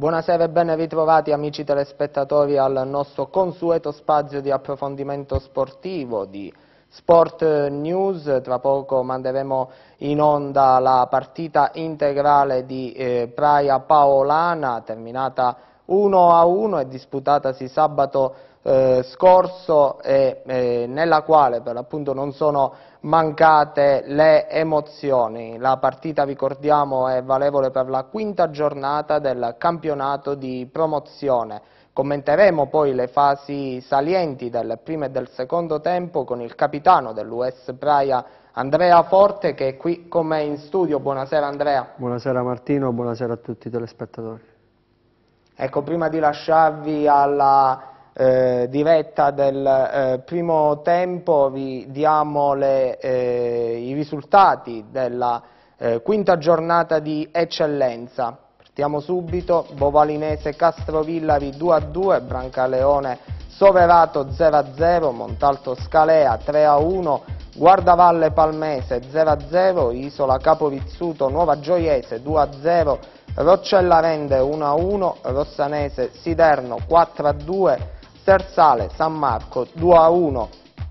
Buonasera e ben ritrovati amici telespettatori al nostro consueto spazio di approfondimento sportivo di Sport News. Tra poco manderemo in onda la partita integrale di Praia Paolana, terminata 1-1 e disputatasi sabato scorso e nella quale per l'appunto non sono mancate le emozioni. La partita, ricordiamo, è valevole per la quinta giornata del campionato di promozione. Commenteremo poi le fasi salienti del primo e del secondo tempo con il capitano dell'US Praia, Andrea Forte, che è qui con me in studio. Buonasera Andrea. Buonasera Martino, buonasera a tutti i telespettatori. Ecco, prima di lasciarvi alla diretta del primo tempo vi diamo i risultati della quinta giornata di eccellenza. Partiamo subito: Bovalinese Castrovillari 2-2, Brancaleone Soverato 0-0, Montalto Scalea 3-1, Guardavalle Palmese 0-0, Isola Capovizzuto Nuova Gioiese 2-0, Roccella Rende 1-1, Rossanese Siderno 4-2, Sersale San Marco 2-1.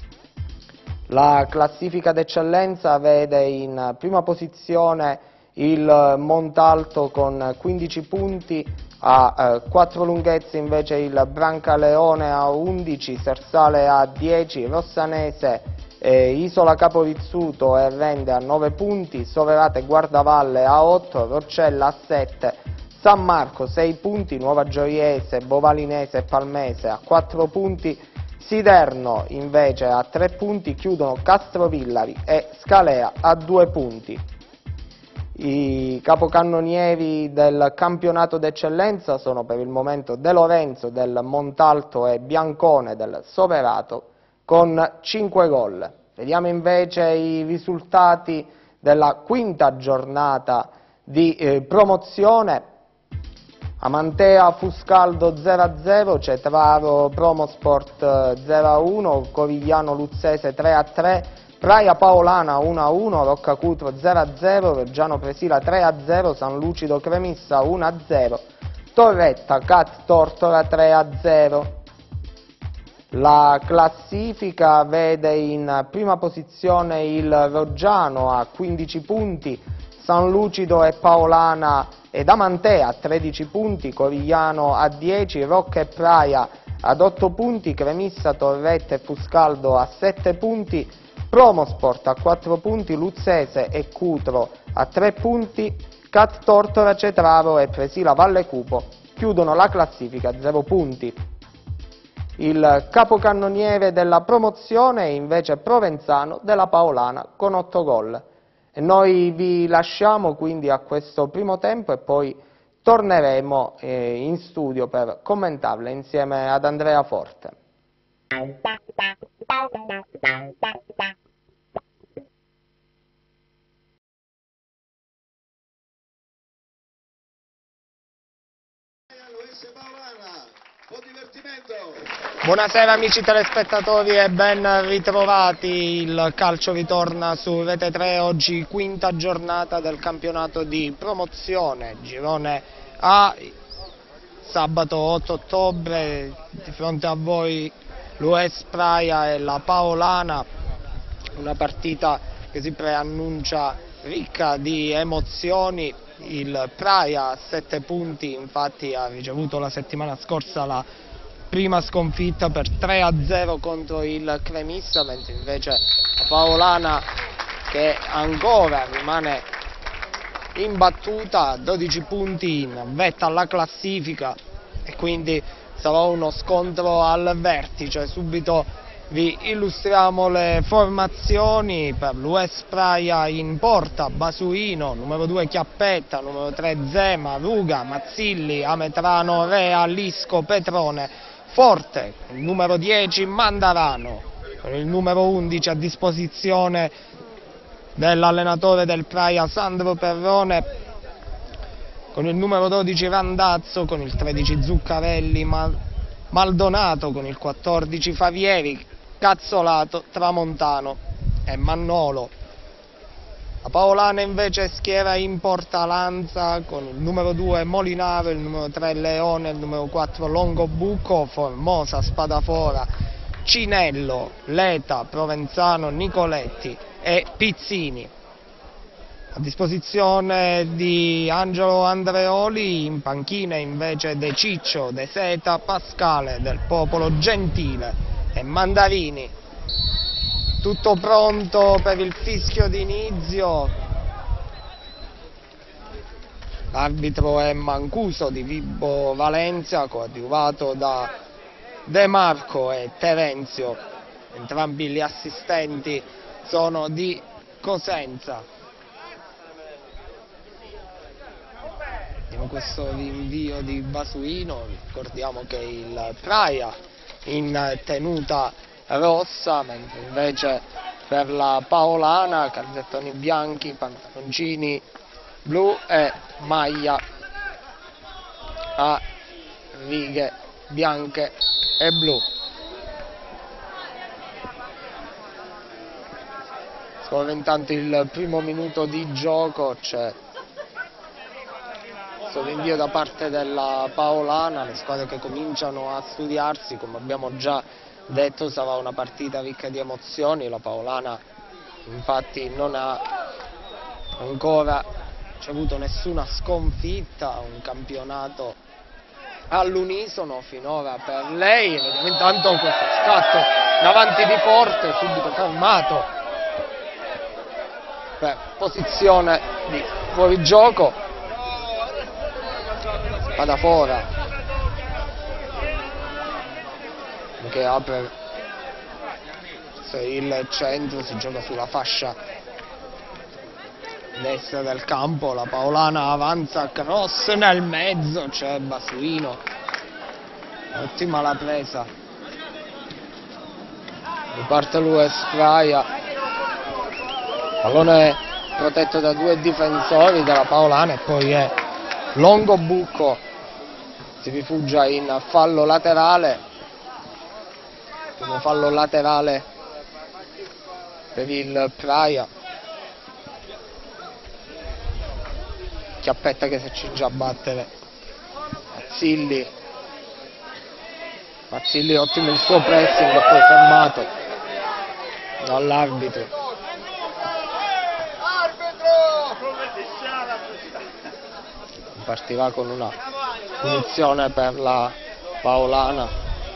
La classifica d'eccellenza vede in prima posizione il Montalto con 15 punti, a 4 lunghezze invece il Brancaleone a 11, Sersale a 10, Rossanese, Isola Capovizzuto e Rende a 9 punti, Soverate e Guardavalle a 8, Roccella a 7, San Marco 6 punti, Nuova Gioiese, Bovalinese e Palmese a 4 punti, Siderno invece a 3 punti, chiudono Castrovillari e Scalea a 2 punti. I capocannonieri del campionato d'eccellenza sono per il momento De Lorenzo del Montalto e Biancone del Soverato con 5 gol. Vediamo invece i risultati della quinta giornata di promozione. Amantea Fuscaldo 0-0, Cetraro Promosport 0-1, Corigliano Luzzese 3-3, Praia Paolana 1-1, Roccacutro 0-0, Reggiano Presila 3-0, San Lucido Cremissa 1-0, Torretta Cat Tortora 3-0. La classifica vede in prima posizione il Roggiano a 15 punti, San Lucido e Paolana ed Amantea a 13 punti, Corigliano a 10, Rocca e Praia ad 8 punti, Cremissa, Torretta e Fuscaldo a 7 punti, Promosport a 4 punti, Luzzese e Cutro a 3 punti, Cat Tortora, Cetraro e Presila Valle Cupo chiudono la classifica a 0 punti. Il capocannoniere della promozione è invece Provenzano della Paolana con 8 gol. E noi vi lasciamo quindi a questo primo tempo e poi torneremo in studio per commentarle insieme ad Andrea Forte. Buonasera amici telespettatori e ben ritrovati. Il calcio ritorna su Rete 3, oggi quinta giornata del campionato di promozione, girone A, sabato 8 ottobre, di fronte a voi l'US Praia e la Paolana, una partita che si preannuncia ricca di emozioni. Il Praia a 7 punti infatti ha ricevuto la settimana scorsa la prima sconfitta per 3-0 contro il Cremissa, mentre invece la Paolana, che ancora rimane imbattuta, 12 punti in vetta alla classifica e quindi sarà uno scontro al vertice. Subito vi illustriamo le formazioni. Per l'US Praia in porta Basuino, numero 2 Chiappetta, numero 3 Zema, Ruga, Mazzilli, Ametrano, Rea, Lisco, Petrone, Forte, il numero 10 Mandarano, con il numero 11 a disposizione dell'allenatore del Praia Sandro Perrone, con il numero 12 Randazzo, con il 13 Zuccarelli, Maldonato, con il 14 Favieri, Cazzolato, Tramontano e Mannolo. La Paolana invece schiera in porta Lanza con il numero 2 Molinaro, il numero 3 Leone, il numero 4 Longobucco, Formosa, Spadafora, Cinello, Leta, Provenzano, Nicoletti e Pizzini. A disposizione di Angelo Andreoli, in panchina invece De Ciccio, De Seta, Pascale, Del Popolo, Gentile e Mandarini. Tutto pronto per il fischio d'inizio. L'arbitro è Mancuso di Vibo Valencia, coadiuvato da De Marco e Terenzio. Entrambi gli assistenti sono di Cosenza. In questo rinvio di Basuino ricordiamo che il Praia in tenuta rossa, mentre invece per la Paolana calzettoni bianchi, pantaloncini blu e maglia a righe bianche e blu. Scorre intanto il primo minuto di gioco, c'è questo rinvio da parte della Paolana, le squadre che cominciano a studiarsi, come abbiamo già detto sarà una partita ricca di emozioni. La Paolana infatti non ha ancora ricevuto nessuna sconfitta, un campionato all'unisono finora per lei. Vediamo intanto questo scatto davanti di Forte, subito fermato per posizione di fuorigioco. Spadafora che apre il centro, si gioca sulla fascia destra del campo, la Paolana avanza, cross nel mezzo, c'è Basuino, ottima la presa, riparte l'US Praia, pallone protetto da due difensori della Paolana e poi è Longobucco, si rifugia in fallo laterale, primo fallo laterale per il Praia. Chiappetta che si accinge a battere Mazzilli, ottimo il suo pressing, poi fermato dall'arbitro. Partirà con una punizione per la Paolana.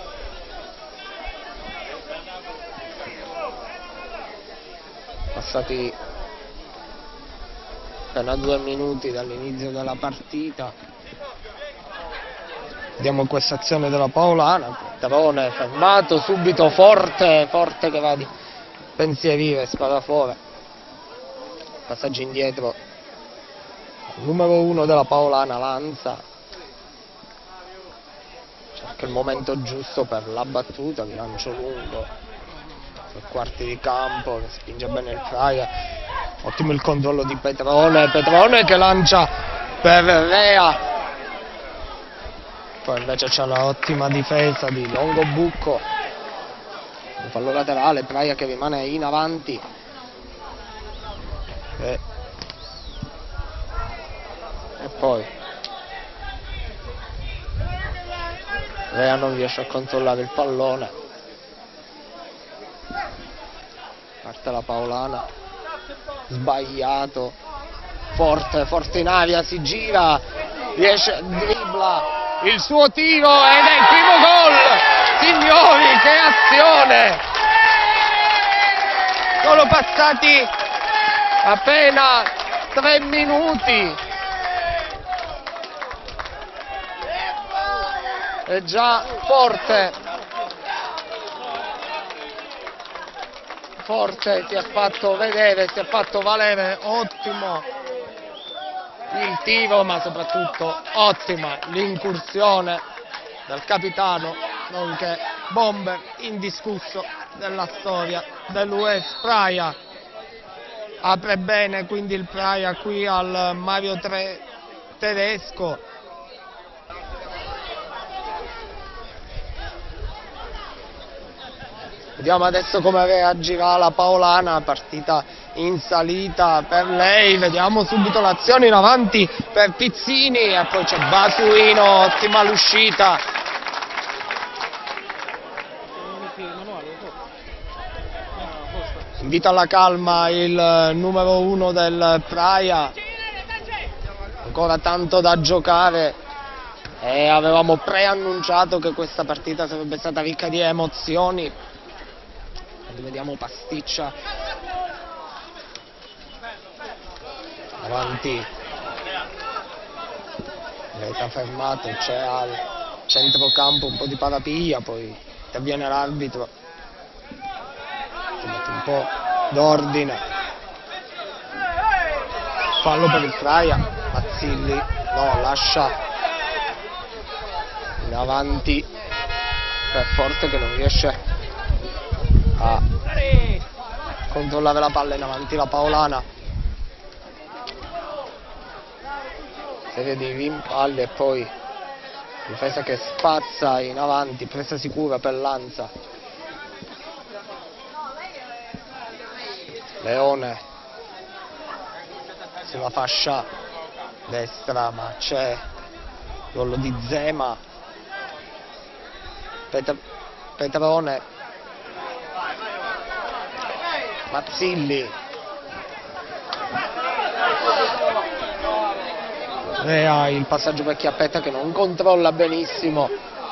Passati appena 2 minuti dall'inizio della partita. Vediamo questa azione della Paolana, Petrone fermato, subito Forte che va di pensierire, Spadafora, passaggio indietro, numero 1 della Paolana, Lanza, cerca il momento giusto per la battuta, il lancio lungo, 3 quarti di campo, che spinge bene il Praia, ottimo il controllo di Petrone che lancia per Rea, poi invece c'è l'ottima difesa di Longobucco, un fallo laterale, Praia che rimane in avanti e poi Rea non riesce a controllare il pallone, parte la Paolana, sbagliato, Forte in aria, si gira, riesce, dribbla il suo tiro ed è il primo gol. Signori, che azione! Sono passati appena 3 minuti e già Forte si è fatto vedere, si è fatto valere, ottimo il tiro, ma soprattutto ottima l'incursione del capitano, nonché bomber indiscusso della storia dell'US Praia. Apre bene quindi il Praia qui al Mario Tedesco. Vediamo adesso come reagirà la Paolana, partita in salita per lei, vediamo subito l'azione in avanti per Pizzini e poi c'è Basuino, ottima l'uscita. Invita alla calma il numero 1 del Praia, ancora tanto da giocare e avevamo preannunciato che questa partita sarebbe stata ricca di emozioni. Vediamo Pasticcia avanti, rete fermato, c'è al centrocampo un po' di parapiglia, poi interviene l'arbitro, si mette un po' d'ordine, fallo per il Praia, Mazzilli no, lascia in avanti per Forte che non riesce a controllare la palla in avanti, la Paolana, serie di rimpalli e poi difesa che spazza in avanti, presa sicura per Lanza, Leone sulla fascia destra ma c'è gol di Zema, Petrone, Mazzilli, crea il passaggio per Chiappetta che non controlla benissimo,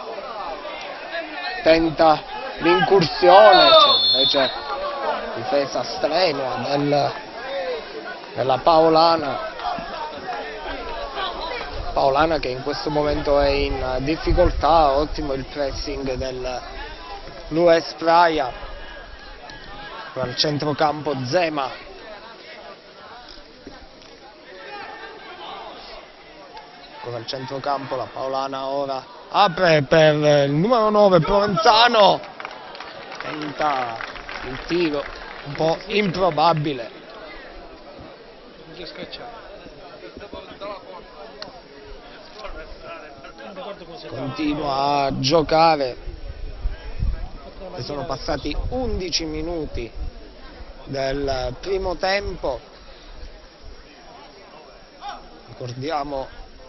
tenta l'incursione, invece difesa strenua della Paolana che in questo momento è in difficoltà, ottimo il pressing dell'US Praia, al centrocampo Zema, ancora al centrocampo la Paolana ora apre per il numero 9 Provenzano, tenta il tiro un po' improbabile, continua a giocare e sono passati 11 minuti del primo tempo, ricordiamo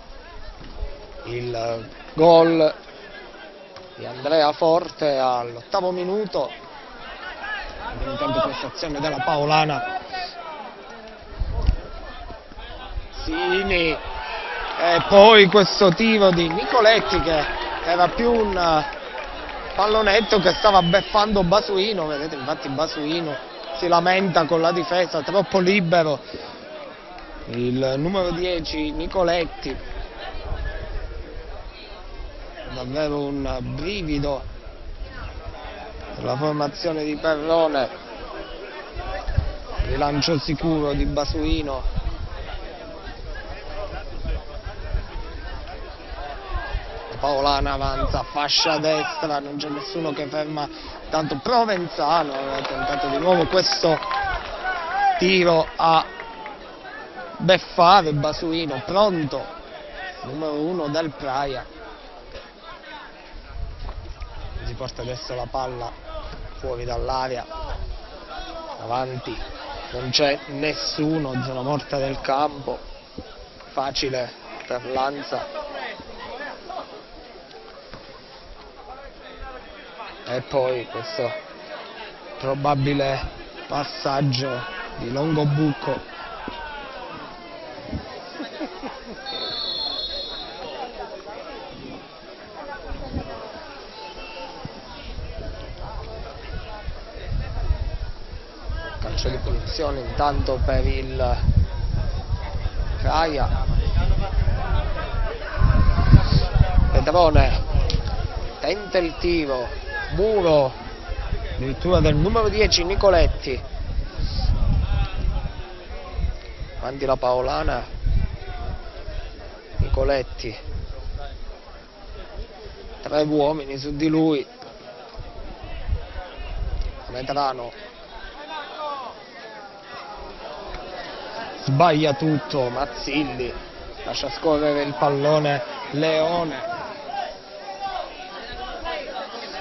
il gol di Andrea Forte all'8° minuto, intanto questa azione della Paolana, Sini e poi questo tiro di Nicoletti che era più un pallonetto che stava beffando Basuino, vedete infatti Basuino si lamenta con la difesa, troppo libero il numero 10 Nicoletti, davvero un brivido la formazione di Perrone, rilancio sicuro di Basuino, Paolana avanza, fascia destra, non c'è nessuno che ferma, tanto Provenzano ha tentato di nuovo questo tiro a beffare Basuino, pronto, numero 1 del Praia, si porta adesso la palla fuori dall'area, avanti, non c'è nessuno, zona morta del campo, facile per Lanza. E poi questo probabile passaggio di Longobucco, calcio di punizione intanto per il Praia, Petrone tenta il tiro, muro addirittura del numero 10 Nicoletti, avanti la Paolana, Nicoletti, 3 uomini su di lui, Medrano sbaglia tutto, Mazzilli lascia scorrere il pallone Leone,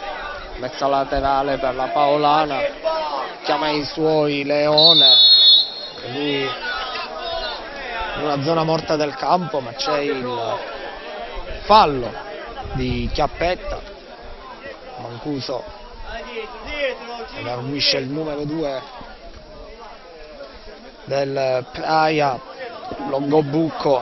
mezza laterale per la Paolana, chiama i suoi Leone, lui in una zona morta del campo, ma c'è il fallo di Chiappetta. Mancuso elargisce il numero 2 del Praia, Longobucco,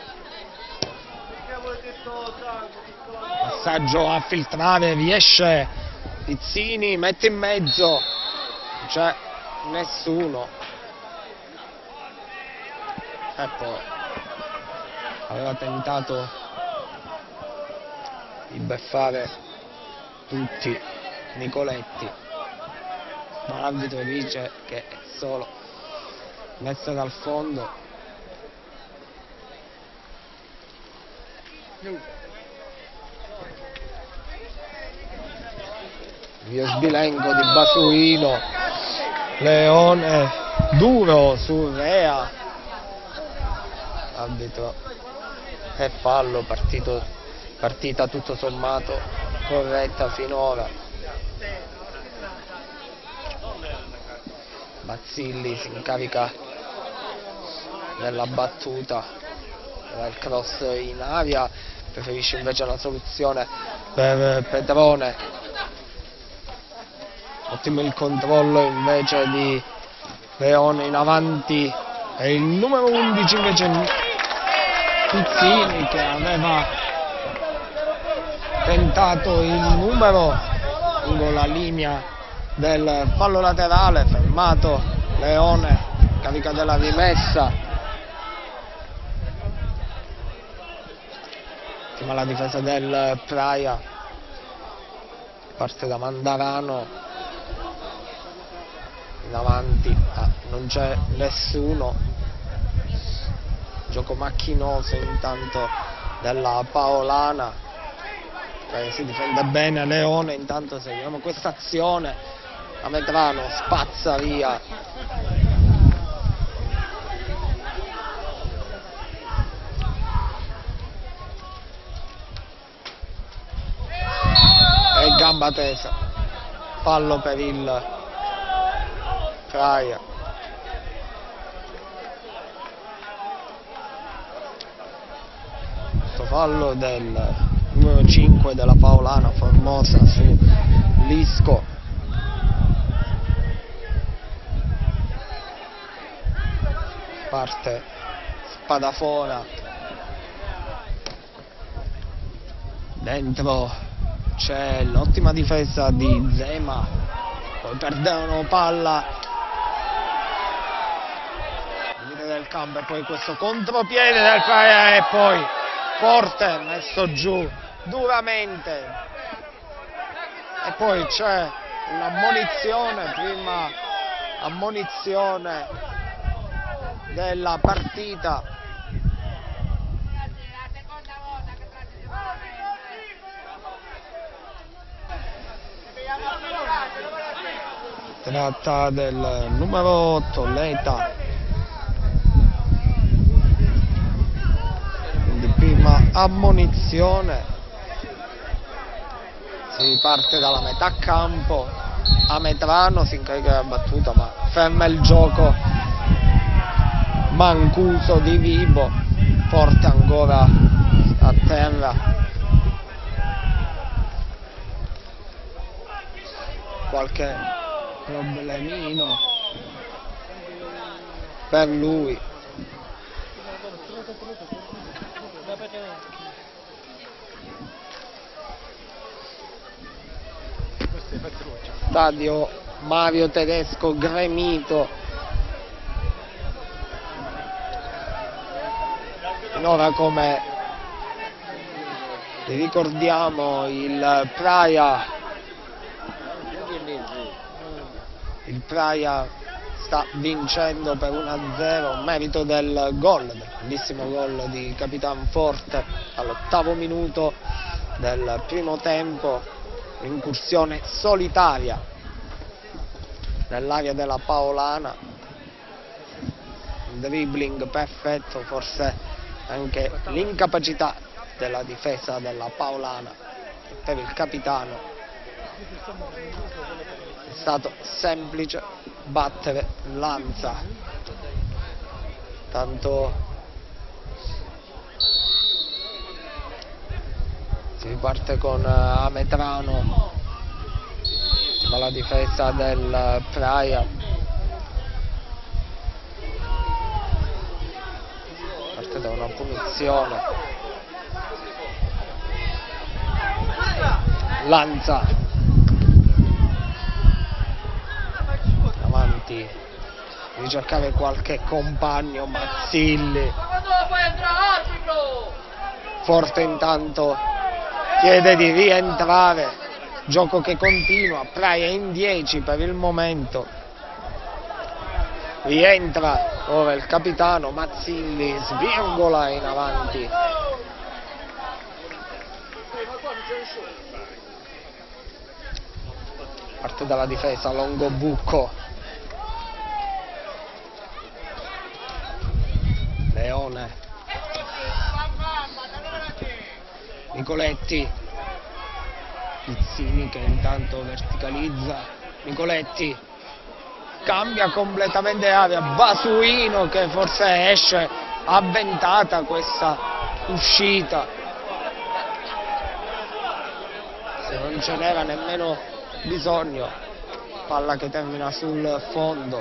passaggio a filtrare, riesce Pizzini, mette in mezzo, non c'è nessuno, e poi aveva tentato di beffare tutti Nicoletti, ma l'arbitro dice che è solo messa dal fondo. Via sbilenco di Basuino, Leone duro su Rea, arbitro e fallo, partita tutto sommato corretta finora. Bazzilli si incarica della battuta, il cross in aria, preferisce invece la soluzione per Pedrone. Ottimo il controllo invece di Leone in avanti, e il numero 11 invece Pizzini, che aveva tentato il numero lungo la linea del fallo laterale, fermato Leone, carica della rimessa. Prima la difesa del Praia, parte da Mandarano in avanti, non c'è nessuno, gioco macchinoso intanto della Paolana, si difende bene Leone. Intanto seguiamo questa azione, Amedrano spazza via e gamba tesa, fallo per il Praia. Questo fallo del numero 5 della Paolana, Formosa, su Lisco. Parte Spadafora, dentro c'è l'ottima difesa di Zema, poi perdono palla del campo, e poi questo contropiede del Praia, e poi forte messo giù duramente, e poi c'è un'ammonizione, prima ammonizione della partita. Tratta del numero 8 Leta, quindi prima ammonizione. Si parte dalla metà campo, Amedrano si incarica della battuta, ma ferma il gioco Mancuso di Vibo, forte ancora a terra. Qualche problemino per lui. Stadio Mario Tedesco gremito. Finora, come vi ricordiamo, il Praia sta vincendo per 1-0, merito del gol, del bellissimo gol di Capitan Forte all'8° minuto del primo tempo, incursione solitaria nell'area della Paolana, un dribbling perfetto, forse anche l'incapacità della difesa della Paolana. Per il capitano è stato semplice battere Lanza. Intanto si riparte con Ametrano, ma la difesa del Praia parte da una punizione. Lanza avanti, ricercare qualche compagno. Mazzilli forte, intanto chiede di rientrare, gioco che continua. Praia in 10 per il momento, rientra ora il capitano Mazzilli, svirgola in avanti. Parte dalla difesa Longobucco, Leone, Nicoletti, Pizzini che intanto verticalizza. Nicoletti cambia completamente area, Basuino che forse esce avventata questa uscita, se non ce n'era nemmeno bisogno. Palla che termina sul fondo.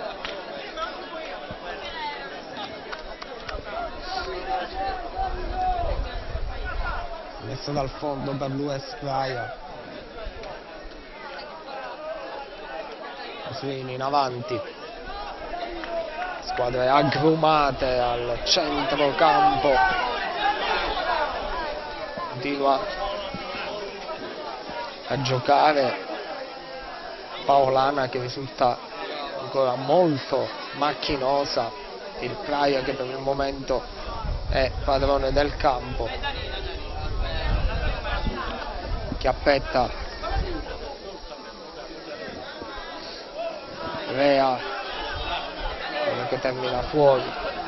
Messo dal fondo per l'US Praia. Swini in avanti, squadre agrumate al centrocampo. Continua a giocare Paolana che risulta ancora molto macchinosa. Il Praia che per il momento è padrone del campo. Chiappetta, Rea che termina fuori,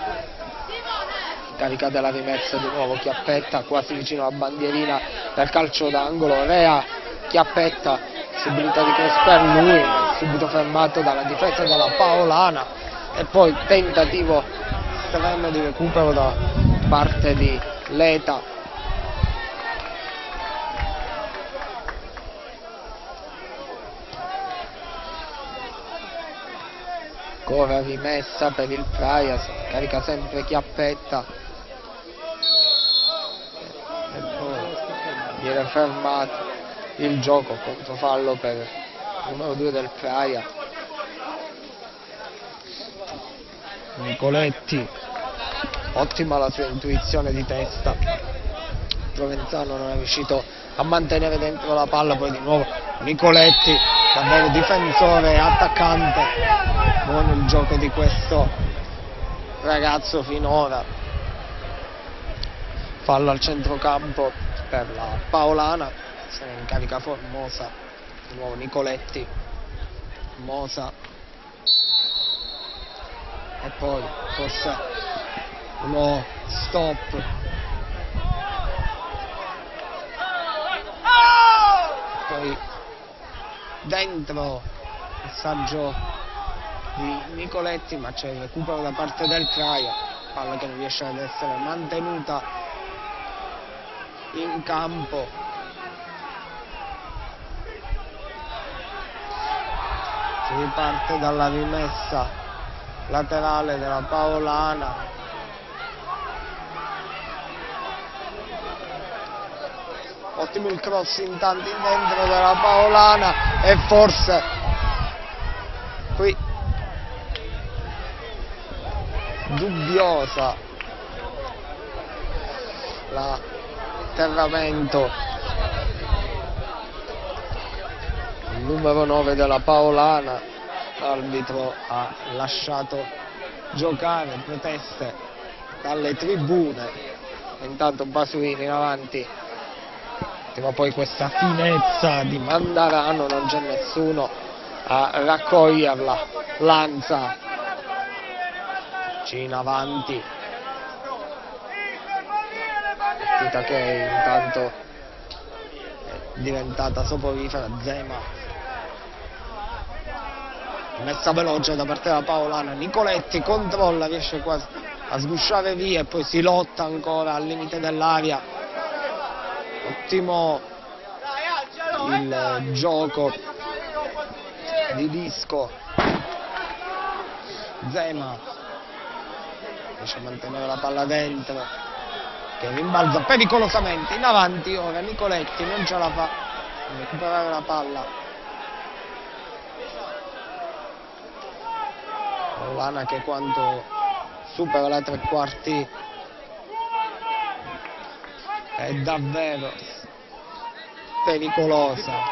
carica della rimessa di nuovo Chiappetta, quasi vicino alla bandierina del calcio d'angolo. Rea, Chiappetta, possibilità di cross per lui, subito fermato dalla difesa della Paolana, e poi tentativo estremo di recupero da parte di Leta. Ancora rimessa per il Praia, carica sempre Chiappetta e poi viene fermato il gioco, controfallo per il numero 2 del Praia. Nicoletti, ottima la sua intuizione di testa, Provenzano non è riuscito a mantenere dentro la palla, poi di nuovo Nicoletti, davvero difensore e attaccante. Buono il gioco di questo ragazzo finora. Fallo al centrocampo per la Paolana, se ne incarica Formosa. Di nuovo Nicoletti, Mosa, e poi forse uno stop. Poi dentro passaggio di Nicoletti, ma c'è il recupero da parte del Praia, palla che non riesce ad essere mantenuta in campo. Si riparte dalla rimessa laterale della Paolana. Ottimo il cross intanto in dentro della Paolana, e forse qui dubbiosa l'atterramento. Il numero 9 della Paolana, l'arbitro ha lasciato giocare, proteste dalle tribune. Intanto Basuini in avanti, ma poi questa finezza di Mandarano, non c'è nessuno a raccoglierla. Lanza in avanti, partita che intanto è diventata soporifera. Zema, messa veloce da parte della Paolana, Nicoletti controlla, riesce quasi a sgusciare via e poi si lotta ancora al limite dell'aria. Ottimo il gioco di Disco. Zema riesce a mantenere la palla dentro, che rimbalza pericolosamente in avanti. Ora Nicoletti non ce la fa a recuperare la palla. Paolana che quando supera la tre quarti è davvero pericolosa.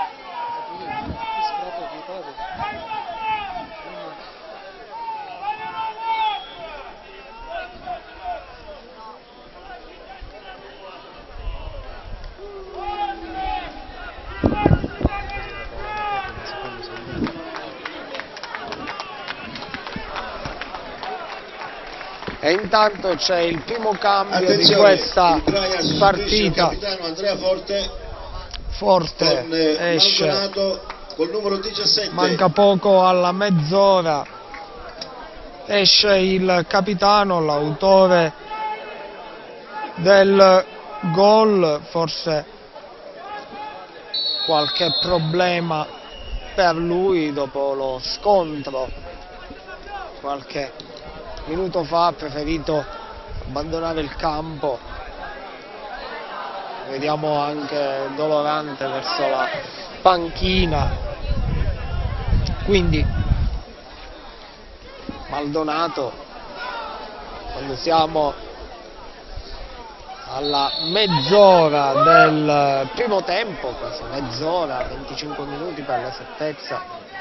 E intanto c'è il primo cambio di questa partita. Il capitano Andrea Forte esce, col numero 17. manca poco alla mezz'ora. Esce il capitano, l'autore del gol, forse qualche problema per lui dopo lo scontro. Qualche minuto fa ha preferito abbandonare il campo. Vediamo anche dolorante verso la panchina. Quindi Maldonato, quando siamo alla mezz'ora del primo tempo, quasi mezz'ora, 25 minuti per l'esattezza,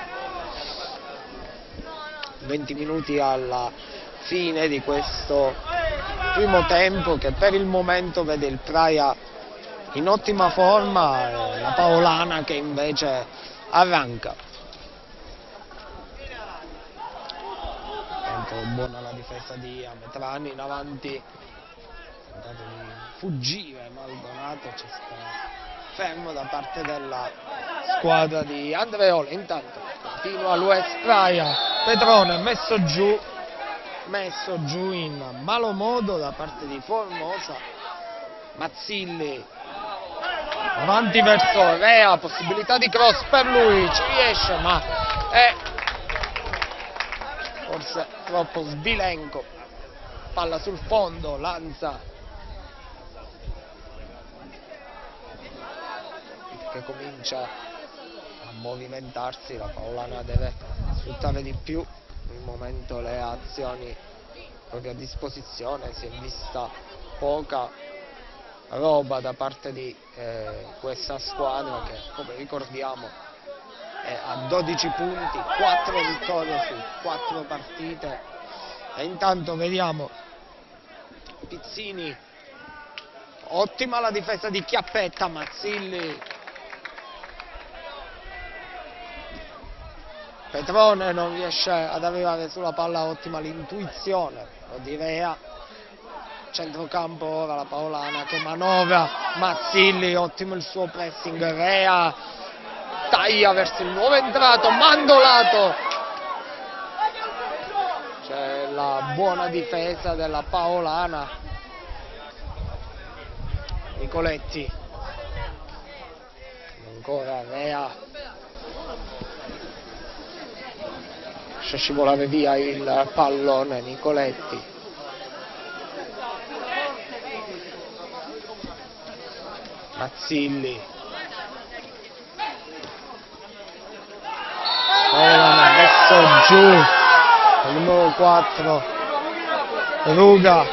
20 minuti alla fine di questo primo tempo, che per il momento vede il Praia in ottima forma e la Paolana che invece arranca. Tanto buona la difesa di Ametrani in avanti, ha tentato di fuggire Maldonato, c'è stato fermo da parte della squadra di Andreoli. Intanto continua l'US Praia, Petrone messo giù in malo modo da parte di Formosa. Mazzilli avanti verso Rea, possibilità di cross per lui, ci riesce ma è forse troppo sbilenco. Palla sul fondo, Lanza che comincia a movimentarsi, la Paolana deve sfruttare di più il momento le azioni proprio a disposizione. Si è vista poca roba da parte di questa squadra che, come ricordiamo, è a 12 punti, 4 vittorie su 4 partite. E intanto vediamo Pizzini, ottima la difesa di Chiappetta, Mazzilli, Petrone non riesce ad arrivare sulla palla, ottima l'intuizione di Rea. Centrocampo ora la Paolana che manovra, Mazzilli, ottimo il suo pressing, Rea taglia verso il nuovo entrato, Mandolato. C'è la buona difesa della Paolana. Nicoletti, ancora Rea, lascia scivolare via il pallone Nicoletti. Mazzilli, ora messo giù il numero 4 Ruga.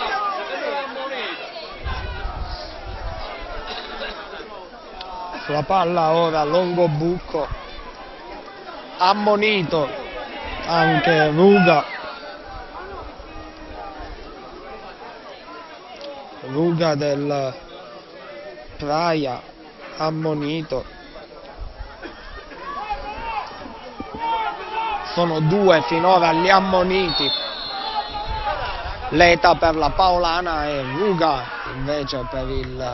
Sulla palla ora Longobucco, ammonito anche Ruga. Ruga del Praia ammonito. Sono 2 finora gli ammoniti, Leta per la Paolana e Ruga invece per il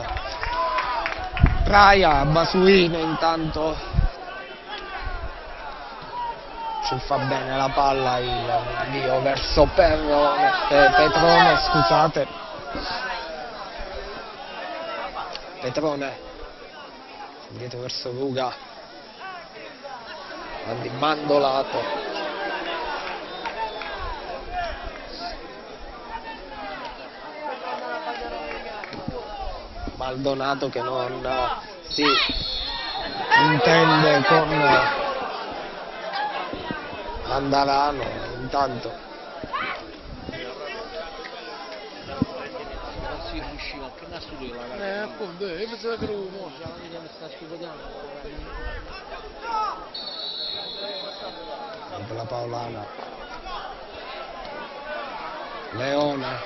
Praia. Basuino intanto ci fa bene la palla, il invio verso Petrone, scusate. Petrone indietro verso Ruga, avanti Mandolato, Maldonato che non si intende con Andarano. Intanto appunto, io pensavo che ero per la Paolana. Leone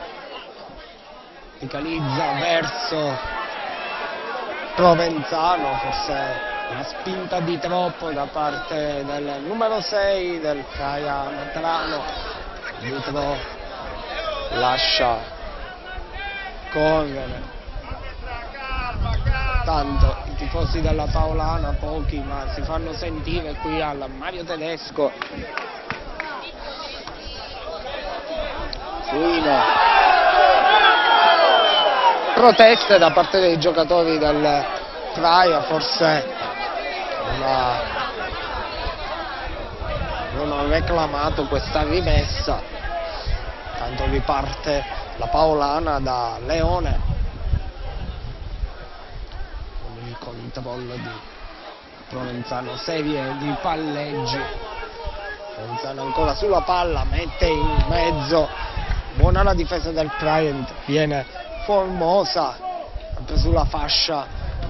focalizza verso Provenzano, forse una spinta di troppo da parte del numero 6 del Praia Metrano. Dietro lascia correre. Tanto i tifosi della Paolana, pochi ma si fanno sentire qui al Mario Tedesco. Suino. Proteste da parte dei giocatori del Praia, forse non ho reclamato questa rimessa. Tanto riparte la Paolana da Leone con il controllo di Provenzano, serie di palleggi. Provenzano ancora sulla palla, mette in mezzo, buona la difesa del Praia, viene Formosa sempre sulla fascia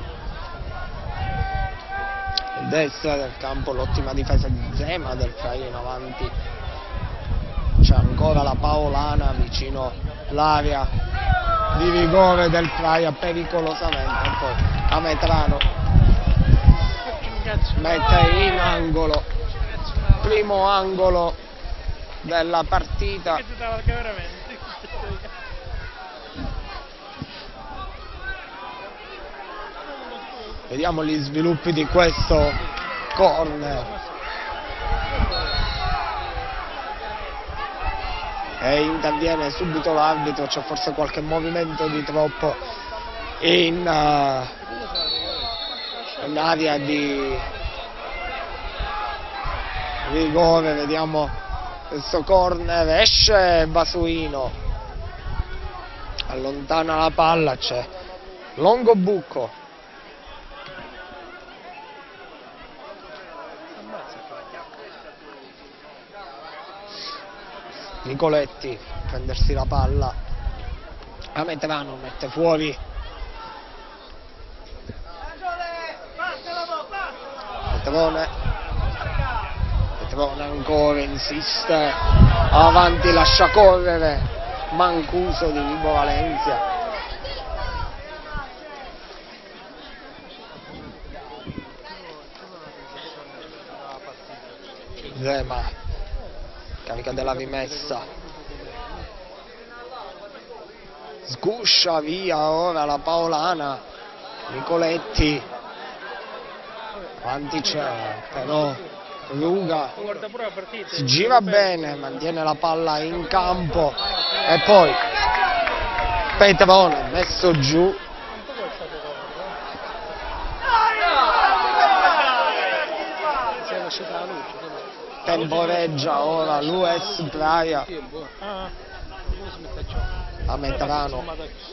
destra del campo, l'ottima difesa di Zema del Praia in avanti. C'è ancora la Paolana vicino l'area di rigore del Praia pericolosamente, e poi Ametrano mette in angolo, primo angolo della partita. Vediamo gli sviluppi di questo corner. E interviene subito l'arbitro, c'è forse qualche movimento di troppo in area di rigore. Vediamo questo corner, esce Basuino, allontana la palla, c'è Longobucco. Nicoletti prendersi la palla, Ametrano mette fuori, Petrone ancora insiste, avanti, lascia correre Mancuso di Vibo Valencia. Zema carica della rimessa, sguscia via ora la Paolana. Nicoletti, avanti c'è però Ruga, si gira bene, mantiene la palla in campo e poi Petrone messo giù. Temporeggia ora l'US Praia. Ametrano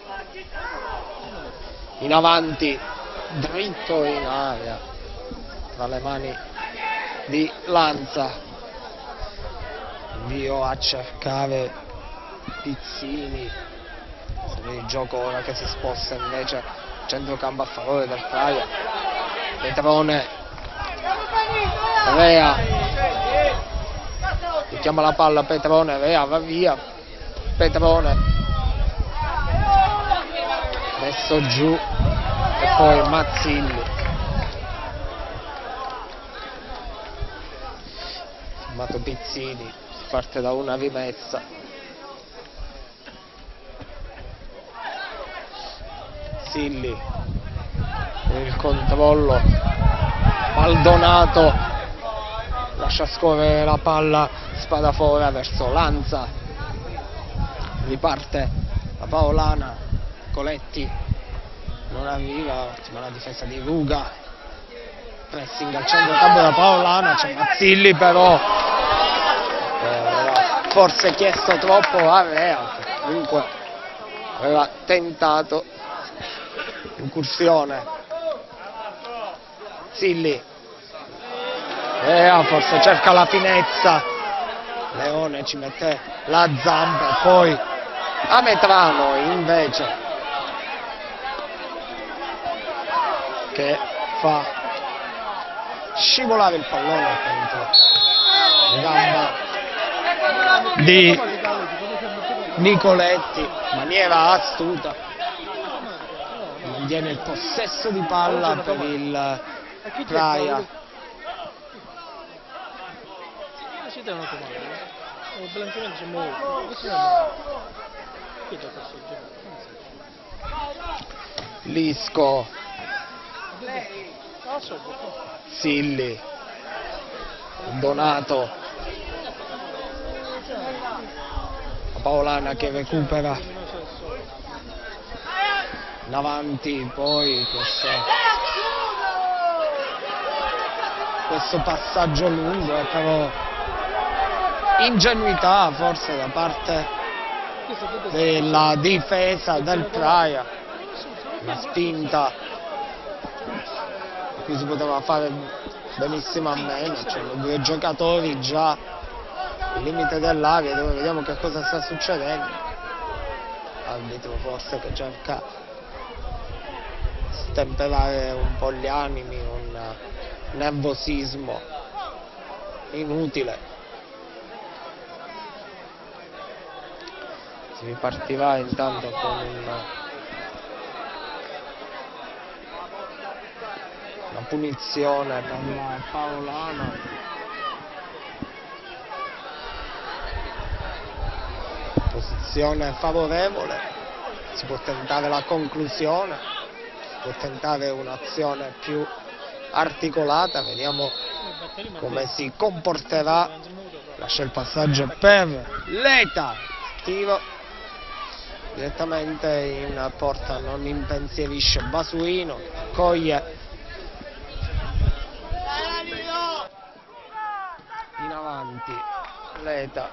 in avanti, dritto in area, tra le mani di Lanza. Invio a cercare Pizzini. Il gioco ora che si sposta invece centrocampo a favore del Praia. Petrone, Rea chiama la palla, Petrone, Rea va via, Petrone messo giù e poi Mazzilli, fermato Pizzini, si parte da una rimessa, Silli con il controllo, Maldonato lascia scorrere la palla Spadafora verso Lanza, riparte la Paolana, Coletti non arriva, ottima la difesa di Ruga, pressing al centro campo della Paolana, c'è Mazzilli però forse chiesto troppo a Rea, che comunque aveva tentato incursione. Zilli, Rea forse cerca la finezza, Leone ci mette la zampa e poi Ametrano invece che fa scivolare il pallone contro la gamba di Nicoletti in maniera astuta, mantiene il possesso di palla per il Praia. Lisco, Silli, Donato, la Paolana che recupera in avanti, poi questo passaggio lungo, però ingenuità forse da parte della difesa del Praia, una spinta qui si poteva fare benissimo a meno, c'erano due giocatori già al limite dell'area dove vediamo che cosa sta succedendo. Arbitro forse che cerca di stemperare un po' gli animi, un nervosismo inutile. Si ripartirà intanto con una punizione per la Paolana. Posizione favorevole, si può tentare la conclusione, si può tentare un'azione più articolata, vediamo come si comporterà. Lascia il passaggio per Leta, tiro direttamente in porta, non impensierisce Basuino, coglie in avanti Leta,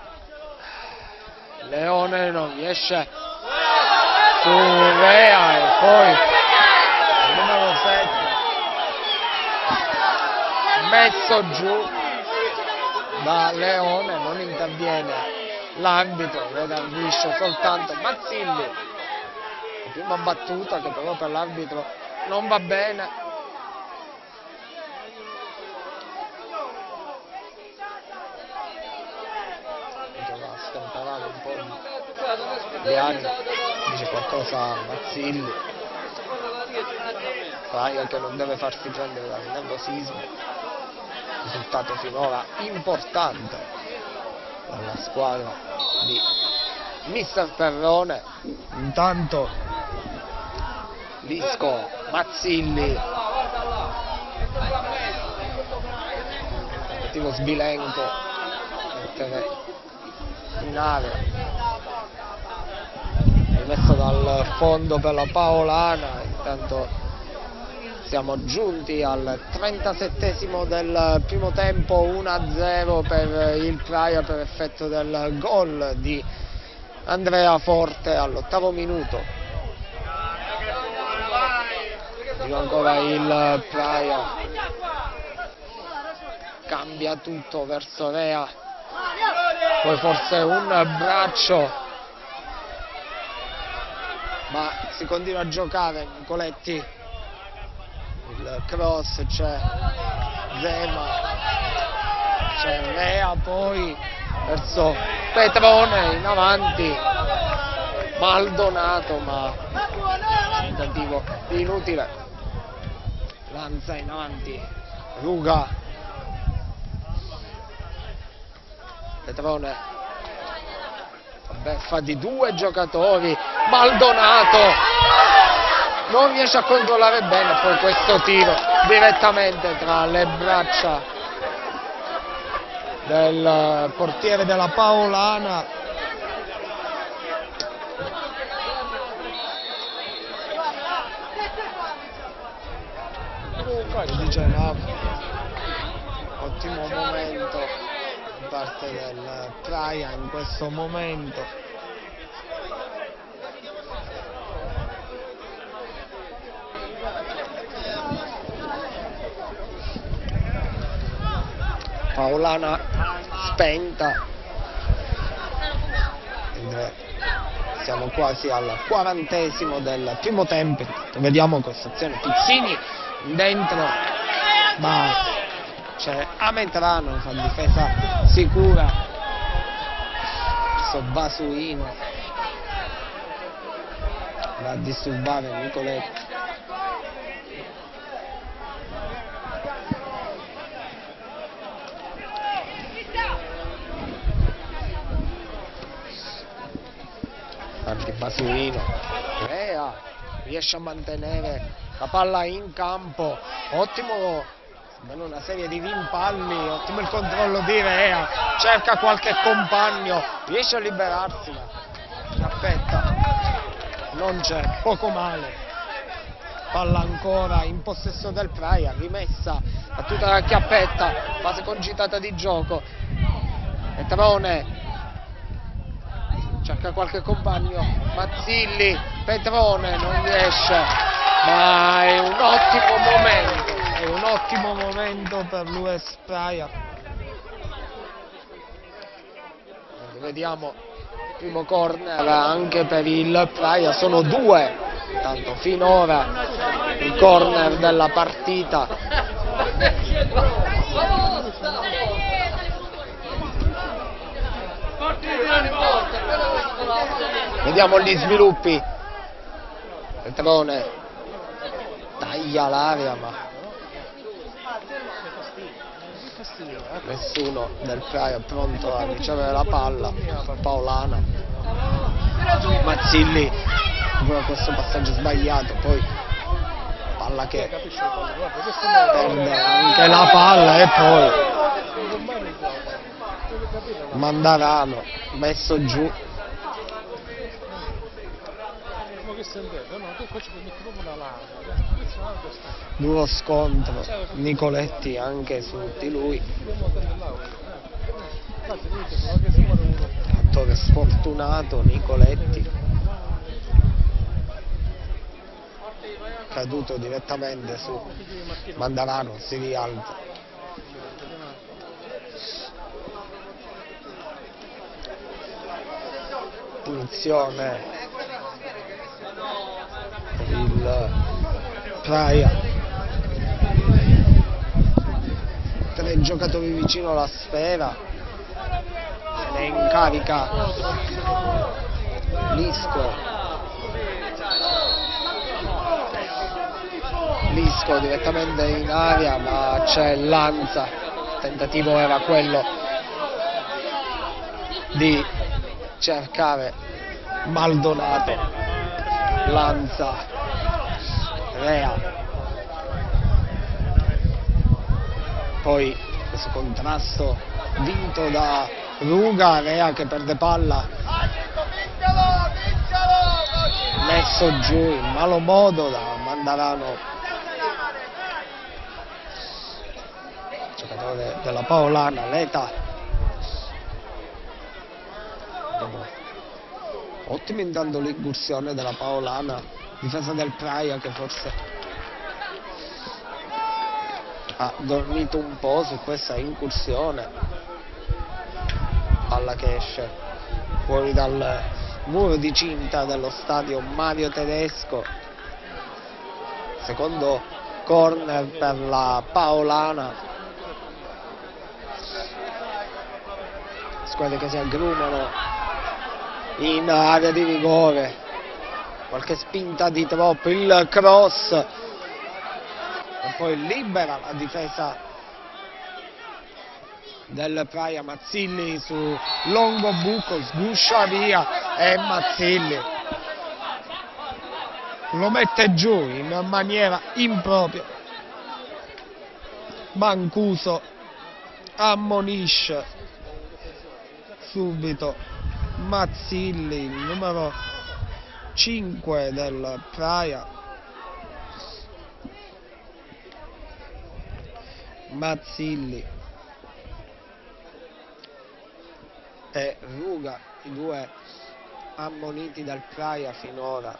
Leone non riesce su Rea e poi il numero 7 messo giù da Leone, non interviene l'arbitro, redarguisce soltanto Mazzilli, la prima battuta che però per l'arbitro non va bene. Bisogna stemperare un po' di anni, dice qualcosa a Mazzilli, Praia che non deve farsi prendere dal nervosismo, risultato finora importante dalla squadra di Mister Perrone. Intanto Lisco, Mazzilli, tentativo Sbilenco, mettere in area, rimesso dal fondo per la Paolana. Intanto siamo giunti al 37esimo del primo tempo, 1-0 per il Praia per effetto del gol di Andrea Forte all'8° minuto. Arriva ancora il Praia, cambia tutto verso Rea, poi forse un braccio, ma si continua a giocare. Nicoletti, il cross, c'è Zema, c'è Rea, poi verso Petrone in avanti, Maldonato, ma tentativo inutile. Lanza in avanti, Ruga, Petrone, beffa di due giocatori, Maldonato non riesce a controllare bene, poi questo tiro direttamente tra le braccia del portiere della Paolana. Dicevamo, ottimo momento da parte del Praia in questo momento. Paolana spenta. Siamo quasi al 40° del primo tempo. Vediamo questa azione. Pizzini dentro, ma c'è Ametrano, fa difesa sicura. Basuino va a disturbare Nicoletti. Basuino, Rea riesce a mantenere la palla in campo, ottimo, almeno una serie di rimpalli, ottimo il controllo di Rea, cerca qualche compagno, riesce a liberarsi, Chiappetta non c'è, poco male, palla ancora in possesso del Praia, rimessa, battuta da Chiappetta, fase concitata di gioco, Petrone cerca qualche compagno, Mazzilli, Petrone non riesce, ma è un ottimo momento per l'US Praia. Vediamo il primo corner anche per il Praia, sono 2, tanto finora il corner della partita. Vediamo gli sviluppi. Petrone taglia l'area, ma nessuno del Praia pronto a ricevere la palla. Paolana, Mazzilli, questo passaggio sbagliato, poi palla che perde anche la palla e poi Mandarano messo giù. Duro scontro, Nicoletti anche su di lui, attore sfortunato Nicoletti, caduto direttamente su Mandarano, si rialza. Punizione per il Praia, 3 giocatori vicino alla sfera, se ne incarica Lisco direttamente in aria, ma c'è Lanza, il tentativo era quello di cercare Maldonato, Lanza, Rea, poi questo contrasto vinto da Ruga, Rea che perde palla, messo giù in malo modo da Mandarano, giocatore della Paolana, Leta. Ottima intanto l'incursione della Paolana, difesa del Praia che forse ha dormito un po' su questa incursione, palla che esce fuori dal muro di cinta dello stadio Mario Tedesco, secondo corner per la Paolana, squadre che si aggrumano in area di rigore, qualche spinta di troppo, il cross e poi libera la difesa del Praia, Mazzilli su Longo Bucco, sguscia via e Mazzilli lo mette giù in maniera impropria. Mancuso ammonisce subito Mazzilli, il numero 5 del Praia. Mazzilli e Ruga, i due ammoniti dal Praia finora.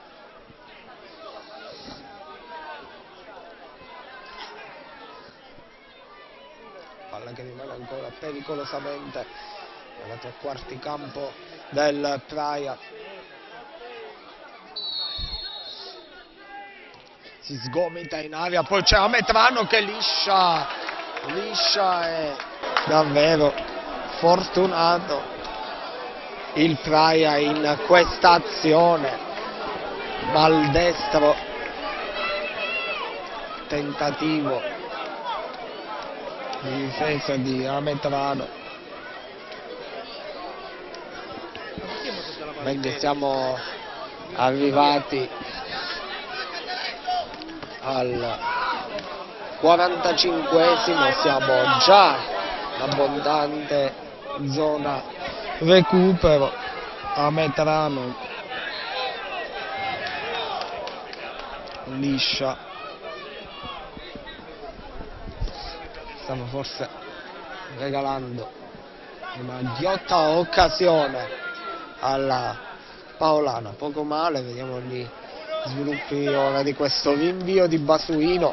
Palla che rimane ancora pericolosamente nella tre quarti campo del Praia. Si sgomita in aria, poi c'è Ametrano che liscia e davvero fortunato il Praia in questa azione. Maldestro tentativo di difesa di Ametrano, mentre siamo arrivati al 45esimo, siamo già in abbondante zona recupero. Ametrano liscia, stiamo forse regalando una ghiotta occasione alla Paolana. Poco male, vediamo gli sviluppi ora di questo rinvio di Basuino.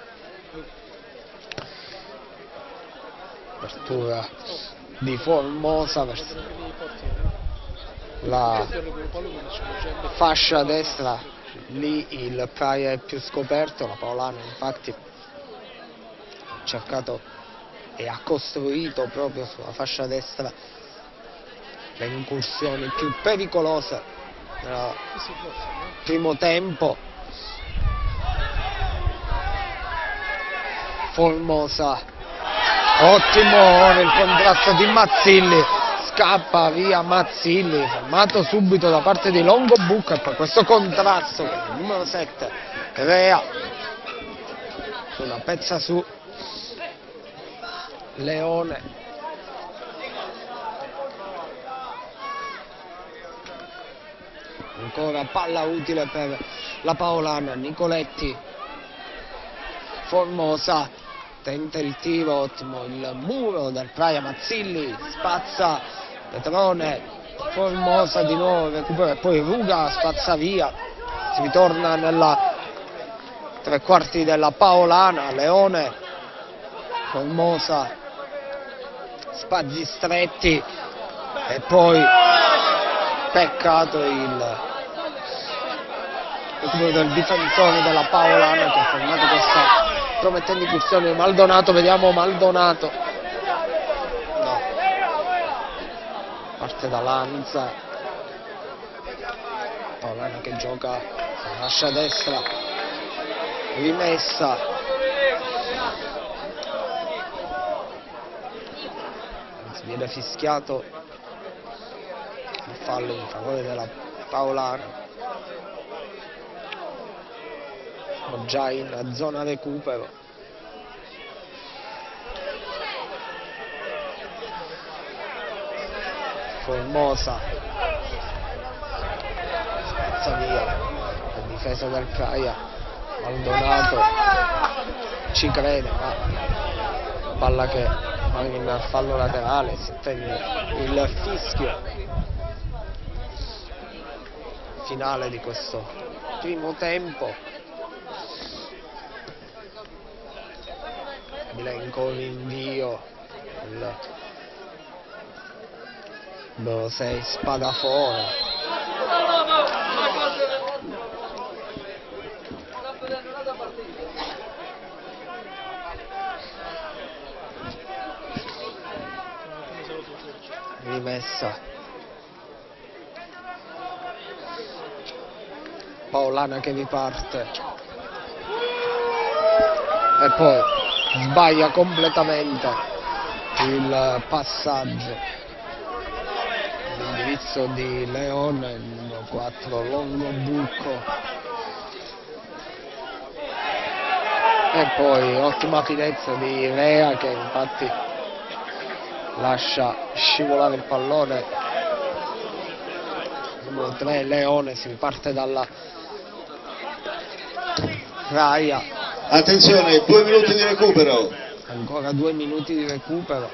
Apertura di Formosa verso la fascia destra, lì il Praia è più scoperto. La Paolana infatti ha cercato e ha costruito proprio sulla fascia destra le incursioni più pericolose nel primo tempo. Formosa, ottimo ora il contrasto di Mazzilli, scappa via Mazzilli, fermato subito da parte di Longobucca, e poi questo contrasto con il numero 7 Rea, una pezza su Leone. Ancora palla utile per la Paolana, Nicoletti, Formosa, tenta il tiro, ottimo il muro del Praia, Mazzilli, spazza, Petrone, Formosa di nuovo, recupera e poi Ruga spazza via, si ritorna nella tre quarti della Paolana, Leone, Formosa, spazi stretti e poi peccato il recupero del difensore della Paolana che ha fermato questa promettente incursione. Maldonato, vediamo Maldonato, no, parte da Lanza, Paolana che gioca sulla fascia destra, rimessa, viene fischiato il fallo in favore della Paolana. Siamo già in zona recupero. Formosa spazza via la difesa del Praia. Maldonato ci crede, ma palla che va in fallo laterale, si attende il fischio finale di questo primo tempo. Milenko rinvio, il numero 6 Spadafora, rimessa, Paolana che riparte e poi sbaglia completamente il passaggio. L'indirizzo di Leone, il numero 4 Longobucco, e poi ottima finezza di Rea che infatti lascia scivolare il pallone. Numero 3 Leone, si riparte dalla Praia. Attenzione, 2 minuti di recupero. Ancora 2 minuti di recupero.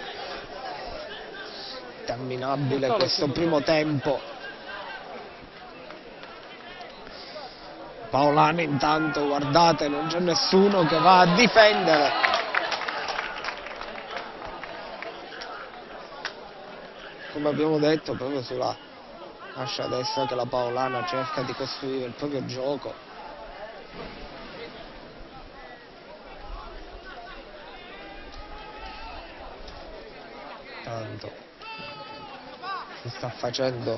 Terminabile questo primo tempo. Paolano intanto, guardate, non c'è nessuno che va a difendere. Come abbiamo detto, proprio sulla fascia destra che la Paolana cerca di costruire il proprio gioco. Tanto si sta facendo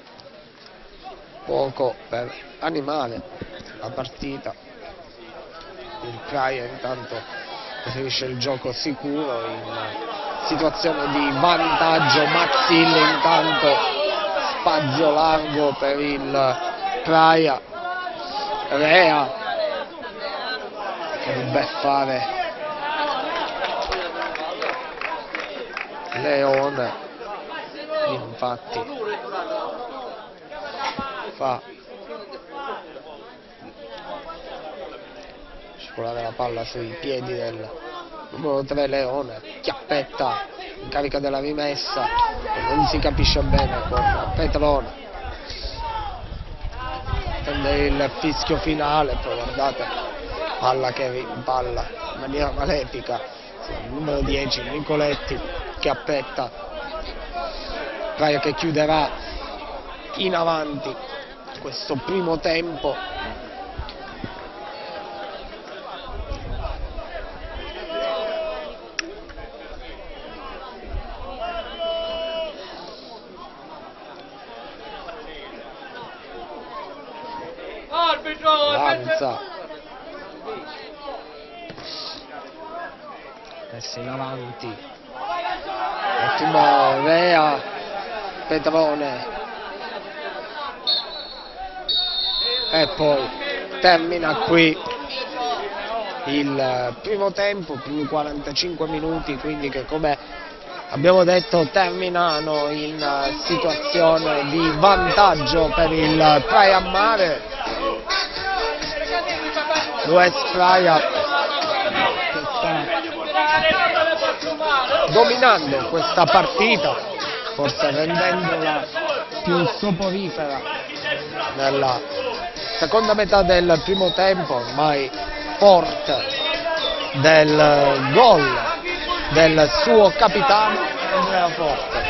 poco per animare la partita. Il Praia intanto preferisce il gioco sicuro in situazione di vantaggio. Mazzilli intanto, spazio largo per il Praia. Rea che deve fare Leone, infatti fa scivolare la palla sui piedi del numero 3 Leone, chiappetta in carica della rimessa e non si capisce bene con Petrone. Attende il fischio finale, poi guardate, palla che rimpalla in maniera malefica, il numero 10 Nicoletti, chiappetta. Praia che chiuderà in avanti questo primo tempo. Lanza messa in avanti, ottimo Rea, Petrone, e poi termina qui il primo tempo, primi 45 minuti, quindi che, come abbiamo detto, terminano in situazione di vantaggio per il Praia a Mare. L'West Praia che sta dominando questa partita, forse rendendola più soporifera nella seconda metà del primo tempo, ormai forte del gol del suo capitano Andrea Forte.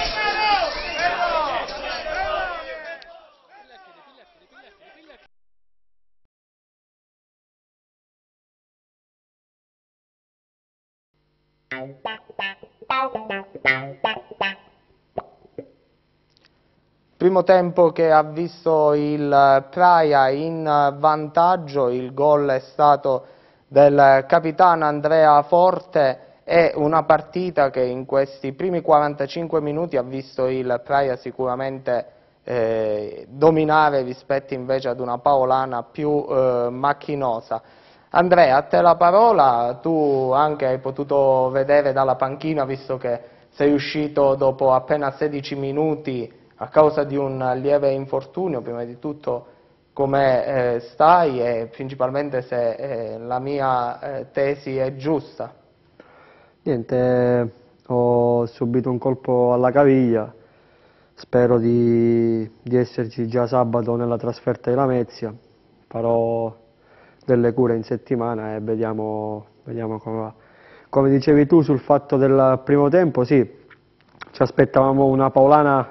Primo tempo che ha visto il Praia in vantaggio, il gol è stato del capitano Andrea Forte. È una partita che in questi primi 45 minuti ha visto il Praia sicuramente dominare rispetto invece ad una Paolana più macchinosa. Andrea, a te la parola, tu anche hai potuto vedere dalla panchina, visto che sei uscito dopo appena 16 minuti a causa di un lieve infortunio. Prima di tutto come stai e principalmente se la mia tesi è giusta. Niente, ho subito un colpo alla caviglia, spero di esserci già sabato nella trasferta di Lamezia, farò delle cure in settimana e vediamo come va. Come dicevi tu sul fatto del primo tempo, sì, ci aspettavamo una Paolana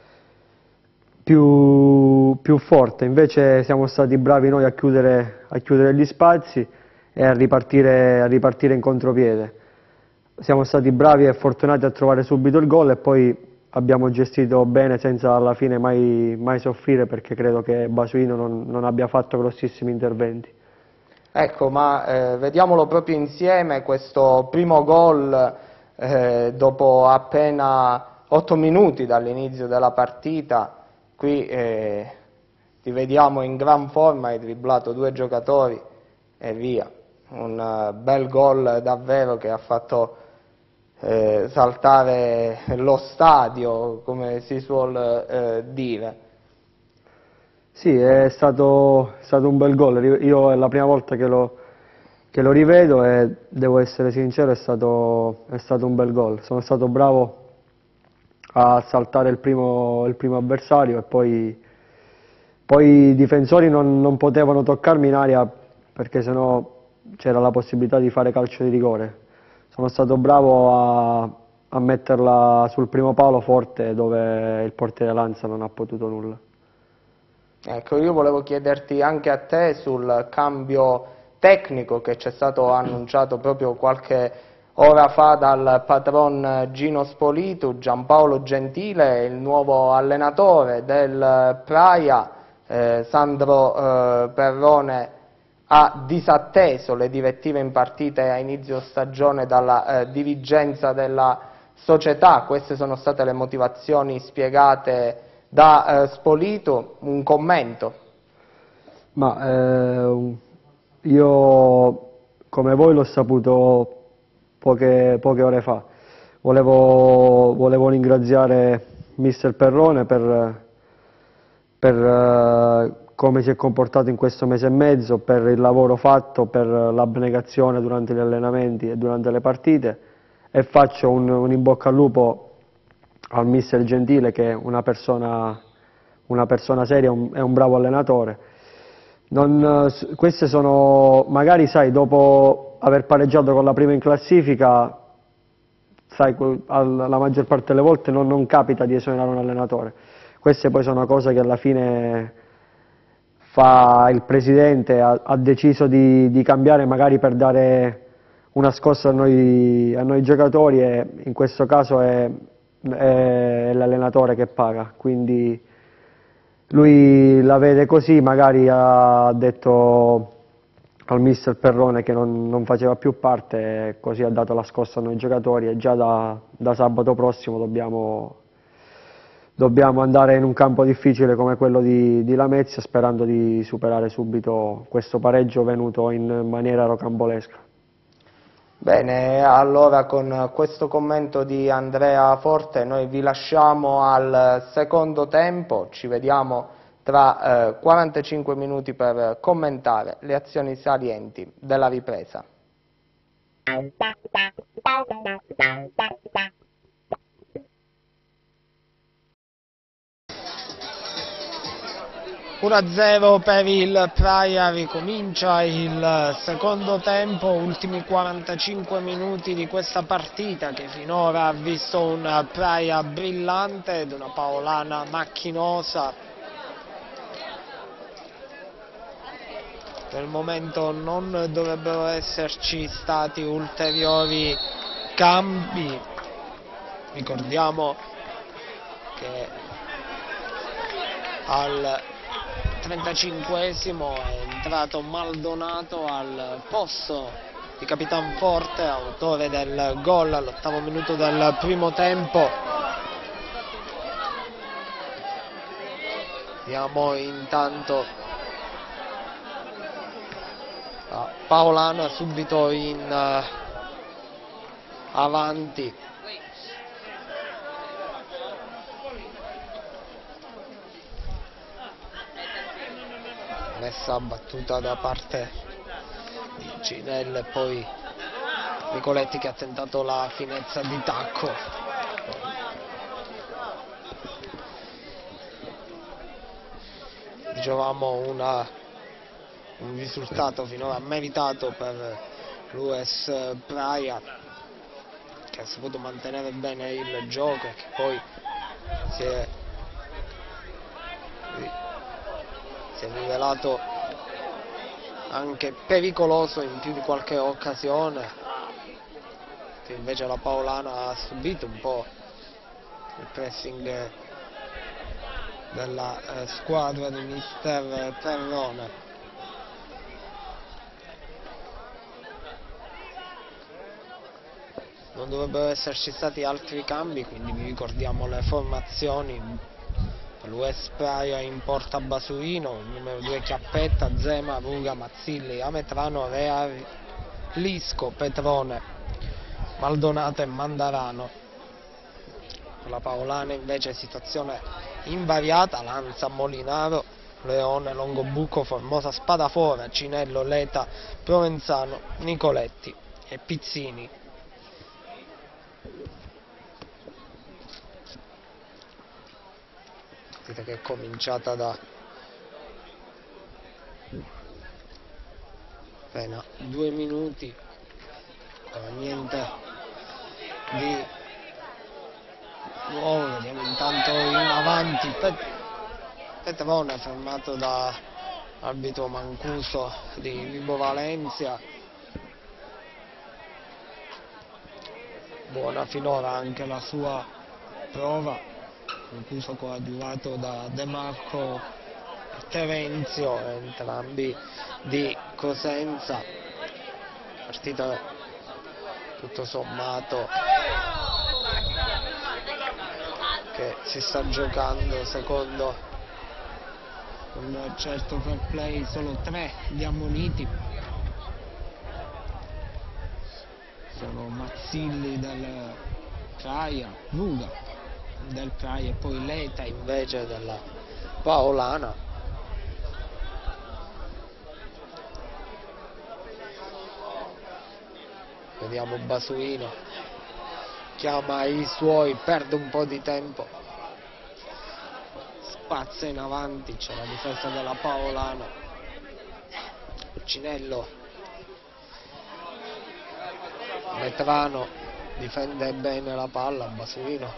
più forte, invece siamo stati bravi noi a chiudere gli spazi e a ripartire in contropiede. Siamo stati bravi e fortunati a trovare subito il gol e poi abbiamo gestito bene senza alla fine mai soffrire, perché credo che Basuino non abbia fatto grossissimi interventi. Ecco, ma vediamolo proprio insieme questo primo gol dopo appena 8 minuti dall'inizio della partita. Qui ti vediamo in gran forma, hai dribblato 2 giocatori e via. Un bel gol davvero che ha fatto saltare lo stadio, come si suol dire. Sì, è stato un bel gol. Io è la prima volta che lo rivedo e devo essere sincero, è stato un bel gol. Sono stato bravo a saltare il primo avversario e poi i difensori non potevano toccarmi in aria perché sennò c'era la possibilità di fare calcio di rigore. Sono stato bravo a metterla sul primo palo forte dove il portiere Lanza non ha potuto nulla. Ecco, io volevo chiederti anche a te sul cambio tecnico che c'è stato annunciato proprio qualche ora fa dal patron Gino Spolito. Giampaolo Gentile, il nuovo allenatore del Praia. Sandro Perrone ha disatteso le direttive impartite a inizio stagione dalla dirigenza della società. Queste sono state le motivazioni spiegate da Spolito. Un commento? Ma io come voi l'ho saputo poche ore fa. Volevo ringraziare mister Perrone per come si è comportato in questo mese e mezzo, per il lavoro fatto, per l'abnegazione durante gli allenamenti e durante le partite, e faccio un in bocca al lupo al mister Gentile, che è una persona seria, è un bravo allenatore. Queste sono, magari sai, dopo aver pareggiato con la prima in classifica, sai, la maggior parte delle volte non capita di esonerare un allenatore. Queste poi sono cose che alla fine fa il presidente, ha deciso di cambiare magari per dare una scossa a noi giocatori, e in questo caso è l'allenatore che paga, quindi lui la vede così, magari ha detto al mister Perrone che non faceva più parte, e così ha dato la scossa a noi giocatori, e già da sabato prossimo dobbiamo andare in un campo difficile come quello di Lamezia, sperando di superare subito questo pareggio venuto in maniera rocambolesca. Bene, allora con questo commento di Andrea Forte noi vi lasciamo al secondo tempo, ci vediamo tra 45 minuti per commentare le azioni salienti della ripresa. 1-0 per il Praia, ricomincia il secondo tempo, ultimi 45 minuti di questa partita che finora ha visto un Praia brillante ed una Paolana macchinosa. Per il momento non dovrebbero esserci stati ulteriori cambi. Ricordiamo che al 35esimo è entrato Maldonato al posto di Capitan Forte, autore del gol all'8° minuto del primo tempo. Vediamo intanto Paolana subito in avanti. Messa battuta da parte di Ginella e poi Nicoletti che ha tentato la finezza di tacco. Dicevamo un risultato finora meritato per l'US Praia, che ha saputo mantenere bene il gioco e che poi si è rivelato anche pericoloso in più di qualche occasione, che invece la Paolana ha subito un po' il pressing della squadra di mister Perrone. Non dovrebbero esserci stati altri cambi, quindi vi ricordiamo le formazioni. L'US Praia in porta Basurino, il numero 2 Chiappetta, Zema, Ruga, Mazzilli, Ametrano, Reari, Lisco, Petrone, Maldonado e Mandarano. La Paolana invece situazione invariata, Lanza, Molinaro, Leone, Longobucco, Formosa, Spadafora, Cinello, Leta, Provenzano, Nicoletti e Pizzini. Partita che è cominciata da appena 2 minuti, niente di nuovo. Vediamo intanto in avanti Petrone, fermato da arbitro Mancuso di Vibo Valencia. Buona finora anche la sua prova, Mancuso coadiuvato da De Marco e Terenzio, entrambi di Cosenza. Partita tutto sommato che si sta giocando secondo un certo fair play, solo 3 gli ammoniti. Sono Mazzilli del Praia, Ruga del Praia e poi Leta invece della Paolana. Vediamo Basuino, chiama i suoi, perde un po' di tempo, spazza in avanti, c'è la difesa della Paolana. Cinello, Metrano difende bene la palla, Basuino.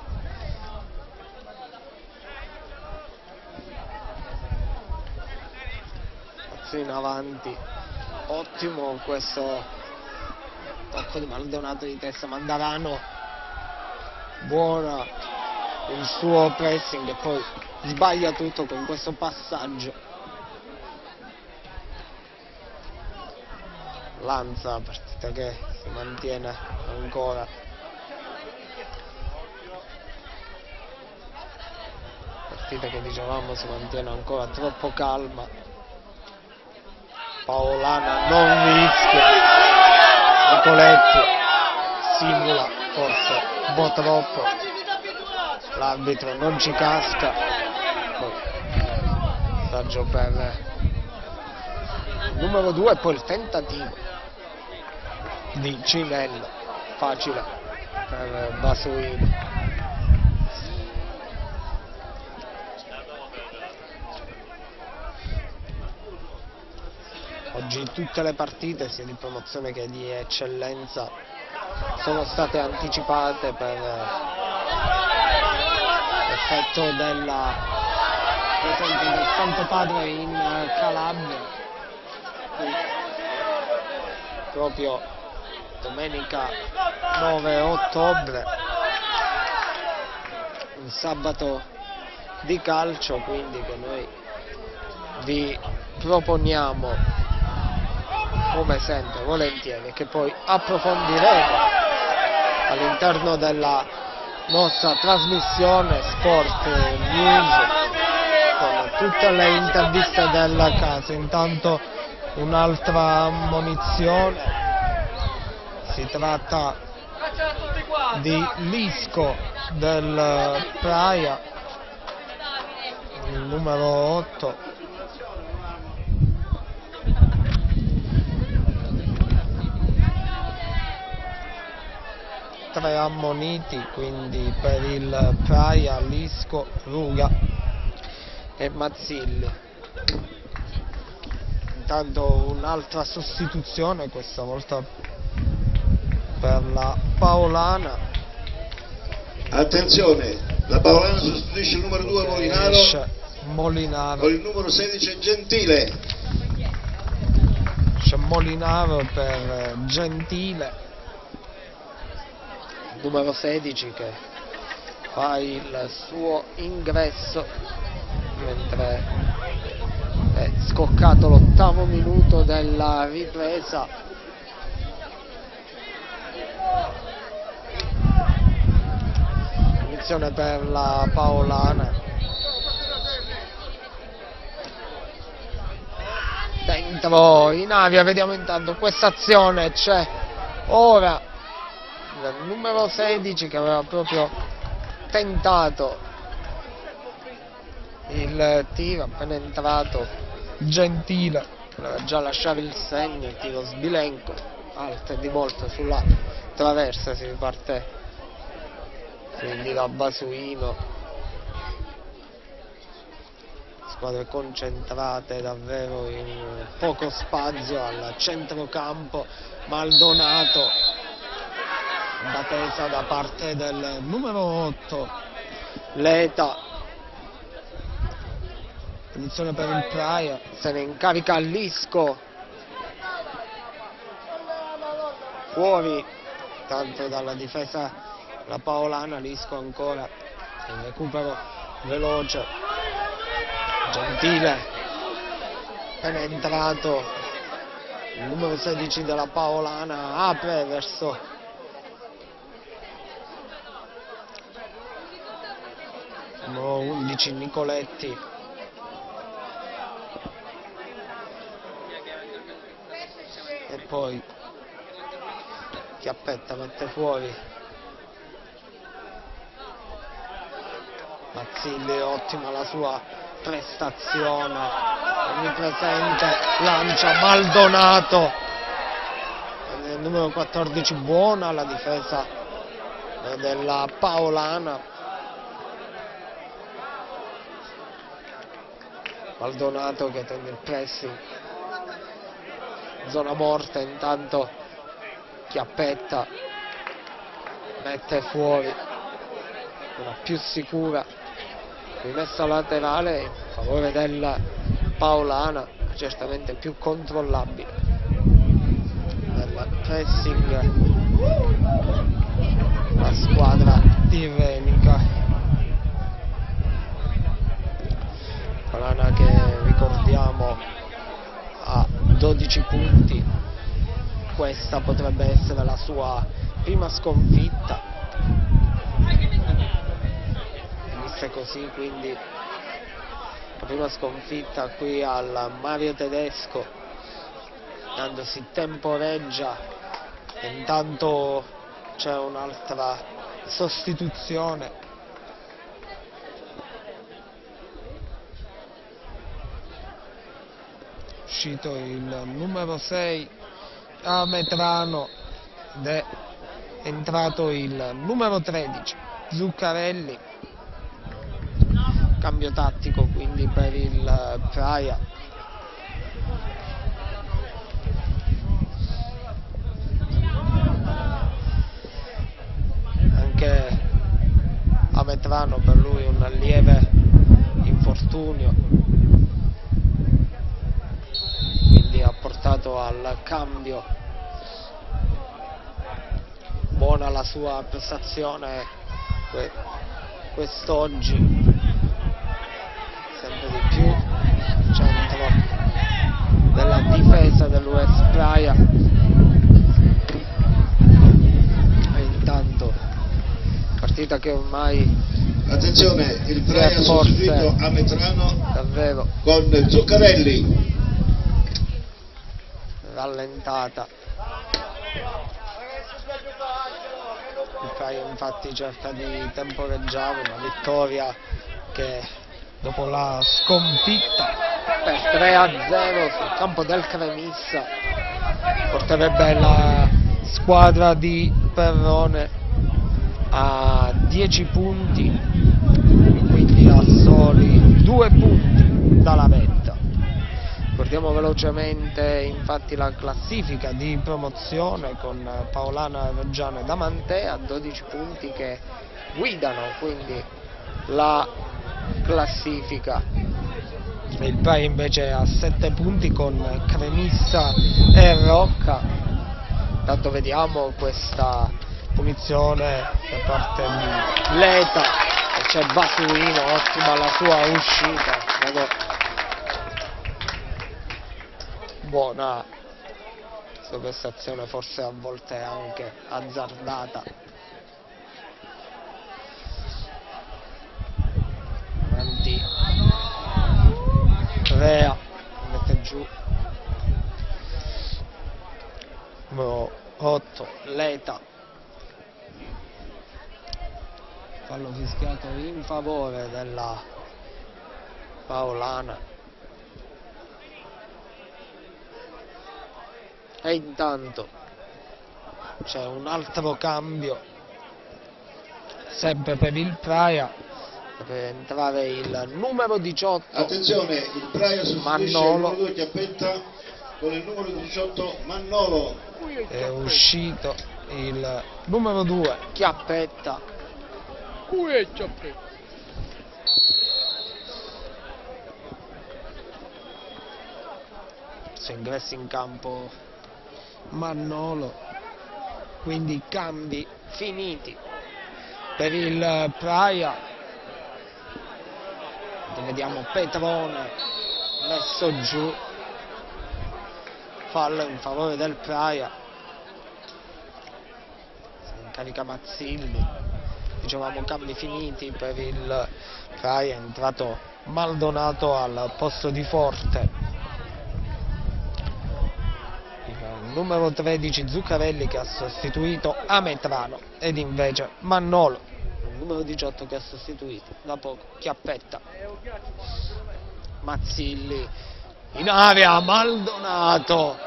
Spazio in avanti, ottimo questo tocco di Maldonado di testa, Mandarano, buona il suo pressing e poi sbaglia tutto con questo passaggio. Lanza, partita che si mantiene ancora, partita che dicevamo si mantiene ancora troppo calma. Paolana non rischia, Nicoletti simula forse un po' troppo, l'arbitro non ci casca, poi passaggio per il numero 2 e poi il tentativo di Cinello, facile per Basuino. Oggi tutte le partite, sia di promozione che di eccellenza, sono state anticipate per effetto della presenza del Santo Padre in Calabria. Proprio domenica 9 ottobre, un sabato di calcio, quindi che noi vi proponiamo come sempre volentieri, che poi approfondiremo all'interno della nostra trasmissione Sport News con tutte le interviste del caso. Intanto un'altra ammonizione, si tratta di Lisco del Praia, il numero 8. Tre ammoniti quindi per il Praia, Lisco, Ruga e Mazzilli. Intanto un'altra sostituzione, questa volta per la Paolana. Attenzione, la Paolana sostituisce il numero 2 Molinaro con il numero 16 Gentile. C'è Molinaro per Gentile, numero 16 che fa il suo ingresso mentre è scoccato l'8° minuto della ripresa. Punizione per la Paolana. Dentro in aria, vediamo intanto questa azione, c'è ora il numero 16 che aveva proprio tentato il tiro, appena entrato Gentile voleva già lasciare il segno, il tiro sbilenco, alto di volta sulla traversa, si riparte quindi da Basuino. Squadre concentrate davvero in poco spazio al centrocampo. Maldonato, battesa da parte del numero 8 Leta, posizione per il Praia, se ne incarica Lisco, fuori tanto dalla difesa la paolana. Lisco ancora in recupero veloce, Gentile, appena entrato il numero 16 della paolana, apre verso il numero 11 Nicoletti, e poi Chiappetta mette fuori Mazzilli, ottima la sua prestazione, onnipresente, lancia Maldonato, nel numero 14, buona la difesa della paolana. Maldonato che tende il pressing, zona morta, intanto Chiappetta mette fuori una più sicura rimessa laterale in favore della paolana, certamente più controllabile nel pressing la squadra tirrenica. Paolana che ricordiamo ha 12 punti, questa potrebbe essere la sua prima sconfitta, così, quindi la prima sconfitta qui al Mario Tedesco, quando si temporeggia. Intanto c'è un'altra sostituzione, uscito il numero 6 Ametrano ed è entrato il numero 13 Zuccarelli. Cambio tattico quindi per il Praia. Anche Ametrano, per lui un lieve infortunio, quindi ha portato al cambio. Buona la sua prestazione quest'oggi, sempre di più centro della difesa dell'US Praia. E intanto partita che ormai, attenzione, il Praia ha sostituito Ametrano davvero con Zuccarelli, rallentata. Il Praia infatti cerca di temporeggiare una vittoria che, dopo la sconfitta per 3-0 sul campo del Cremissa, porterebbe la squadra di Perrone a 10 punti, quindi a soli 2 punti dalla vetta. Ricordiamo velocemente infatti la classifica di promozione, con Paolana, Reggiano e Damantea a 12 punti che guidano quindi la classifica. Il Praia invece ha 7 punti con Cremissa e Rocca. Intanto vediamo questa punizione da parte di Leta, e c'è Basuino, ottima la sua uscita, buona sua prestazione, forse a volte anche azzardata. Avanti Rea, mette giù numero 8 Leta, fallo fischiato in favore della Paolana. E intanto c'è un altro cambio sempre per il Praia, per entrare il numero 18. Attenzione, il Praia sostituisce il numero 2 Chiappetta con il numero 18 Mannolo. È uscito il numero 2 Chiappetta. Se ingressi in campo Mannolo, quindi cambi finiti per il Praia. Vediamo Petrone messo giù, fallo in favore del Praia, si incarica Mazzilli. Dicevamo cambi finiti per il Praia, è entrato Maldonato al posto di Forte. Il numero 13 Zuccarelli che ha sostituito Ametrano, ed invece Mannolo, il numero 18 che ha sostituito da poco Chiappetta. Mazzilli in area, Maldonato,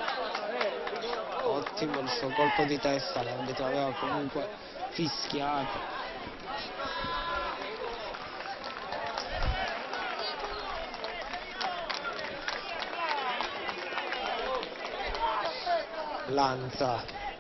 ottimo il suo colpo di testa, l'arbitro aveva comunque fischiato. Lanza,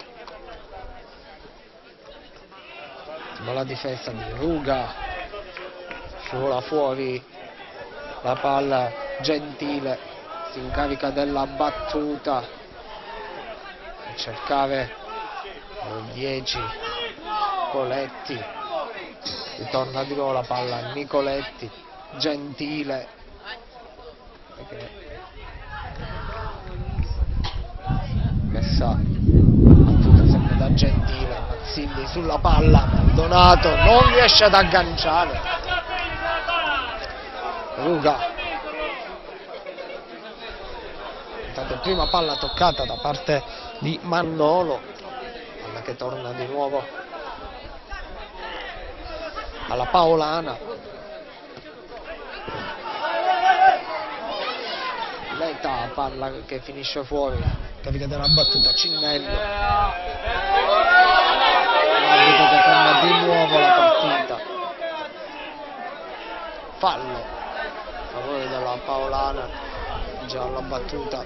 la difesa di Ruga, vola fuori la palla, Gentile si incarica della battuta per cercare il 10 Coletti, ritorna di nuovo la palla a Nicoletti, Gentile messa battuta sempre da Gentile, Mazzilli sulla palla, Donato non riesce ad agganciare, Ruga, intanto prima palla toccata da parte di Mannolo, palla che torna di nuovo alla Paolana. L'età, palla che finisce fuori, carica della battuta, Cinnello, l'arbitro che ferma di nuovo la partita, fallo a favore della Paolana, già la battuta,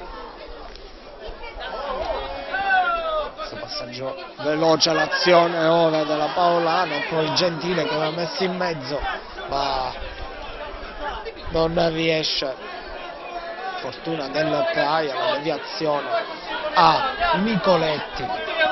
questo passaggio veloce, l'azione ora della Paolana, e poi Gentile che l'ha messo in mezzo ma non riesce. Fortuna del Praia, la deviazione a Nicoletti.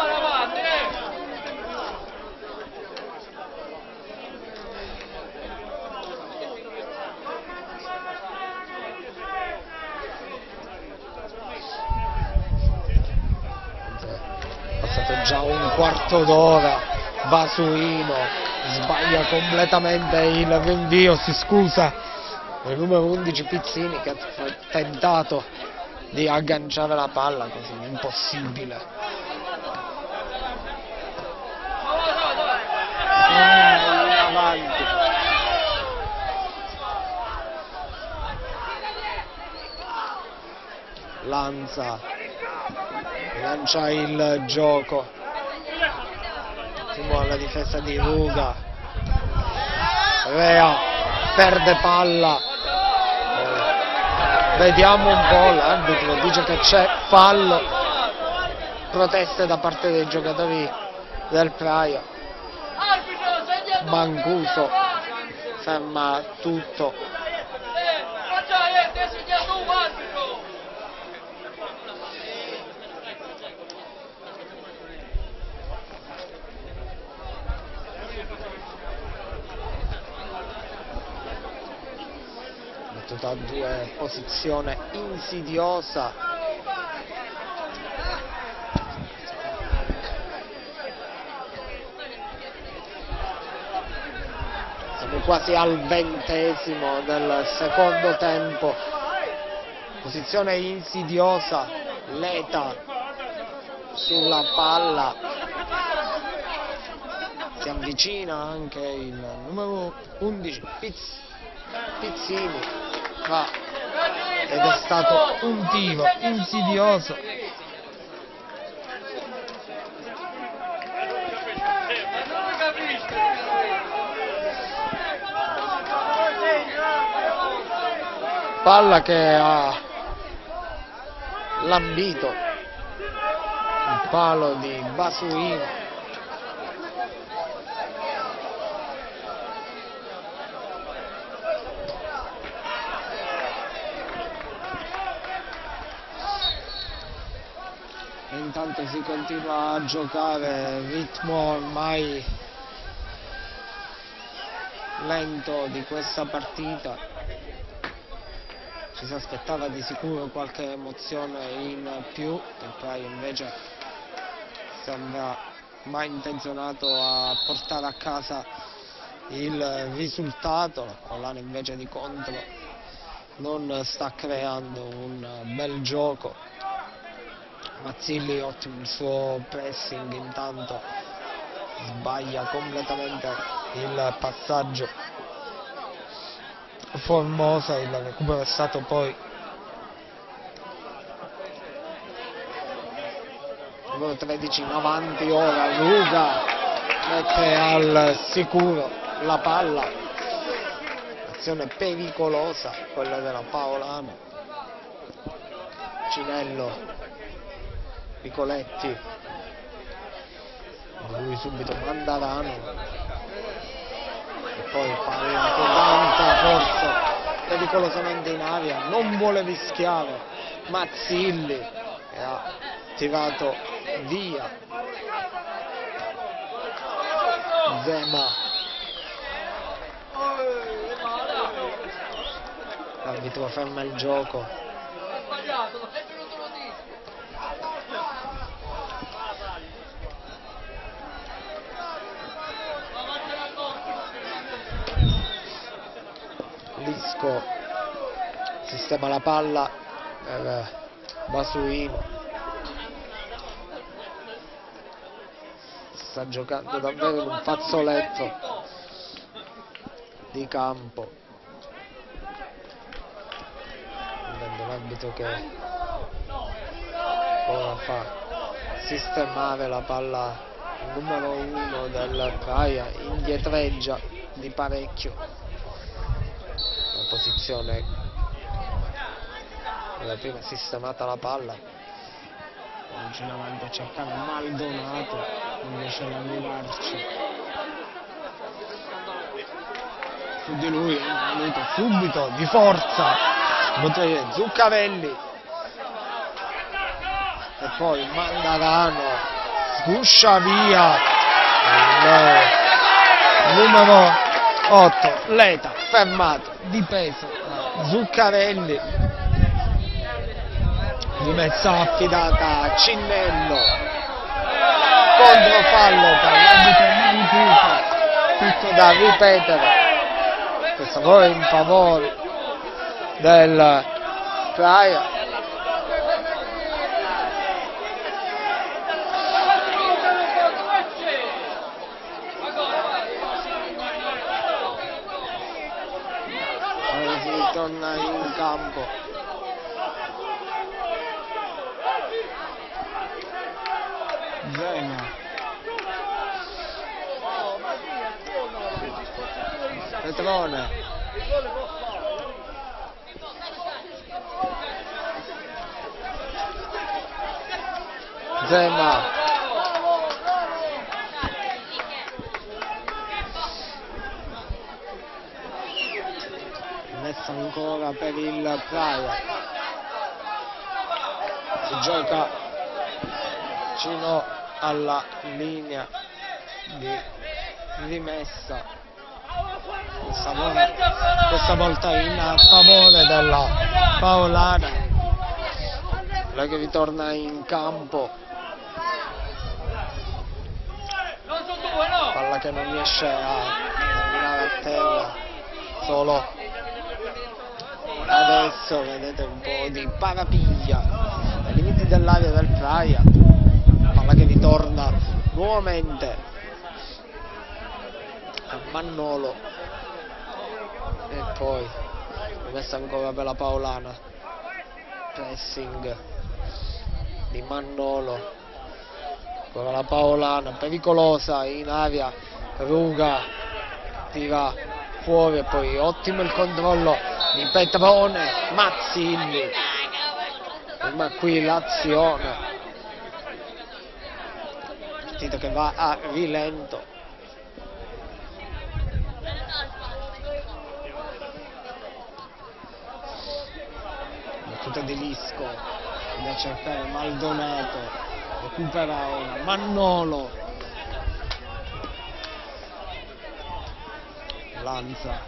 Passato già un quarto d'ora, Basuino sbaglia completamente il rinvio, si scusa il numero 11 Pizzini che ha tentato di agganciare la palla, così impossibile. Avanti. Lanza, lancia il gioco, ultimo alla difesa di Ruga, Rea perde palla, vediamo un po', l'arbitro dice che c'è fallo, proteste da parte dei giocatori del Praia, Mancuso ferma tutto. Da due, posizione insidiosa, siamo quasi al 20° del secondo tempo, posizione insidiosa, Leta sulla palla, si si avvicina anche il numero 11 Pizzini, ed è stato un tiro insidioso. Palla che ha lambito il palo di Basuino. E intanto si continua a giocare, ritmo ormai lento di questa partita. Ci si aspettava di sicuro qualche emozione in più, il Praia invece sembra mai intenzionato a portare a casa il risultato. Olano invece di contro non sta creando un bel gioco. Mazzilli ottimo il suo pressing, intanto sbaglia completamente il passaggio. Formosa, il recupero è stato poi numero 13 in avanti, ora Luca mette al sicuro la palla, azione pericolosa quella della Paolano. Cinello, Nicoletti, lui subito Mandarano. E poi palla con tanta forza, pericolosamente in aria, non vuole rischiare Mazzilli e ha tirato via. Zema, l'arbitro ferma il gioco. Lisco sistema la palla per Basuino, sta giocando davvero in un fazzoletto di campo. Vedendo l'arbitro che ora fa sistemare la palla, il numero 1 del Praia indietreggia di parecchio. Posizione la prima sistemata la palla, continuamente a cercare Maldonato, invece di arrivarci su di lui è venuto subito di forza Zuccarelli e poi Mandarano sguscia via il numero 8 Leta, fermato, dipeso Zuccarelli, rimessa affidata a Cinnello, controfallo per l'arbitro Mancuso, tutto da ripetere, questo gol in favore del Praia. Torna in campo Zema, Petrone, Zema, messa ancora per il Praia, si gioca vicino alla linea di rimessa, questa volta in favore della Paolana, lei che ritorna in campo, palla che non riesce a terminare a terra, solo adesso vedete un po' di parapiglia ai limiti dell'area del Praia, palla che ritorna nuovamente a Mannolo, e poi rimessa ancora per la Paolana, pressing di Mannolo, ancora la Paolana pericolosa in aria, Ruga tira fuori, e poi ottimo il controllo di Petrone, Mazzilli, ma qui l'azione, partita che va a rilento. Battuta di Lisco da cercare Maldonato, recupera ora Mannolo, Lanza,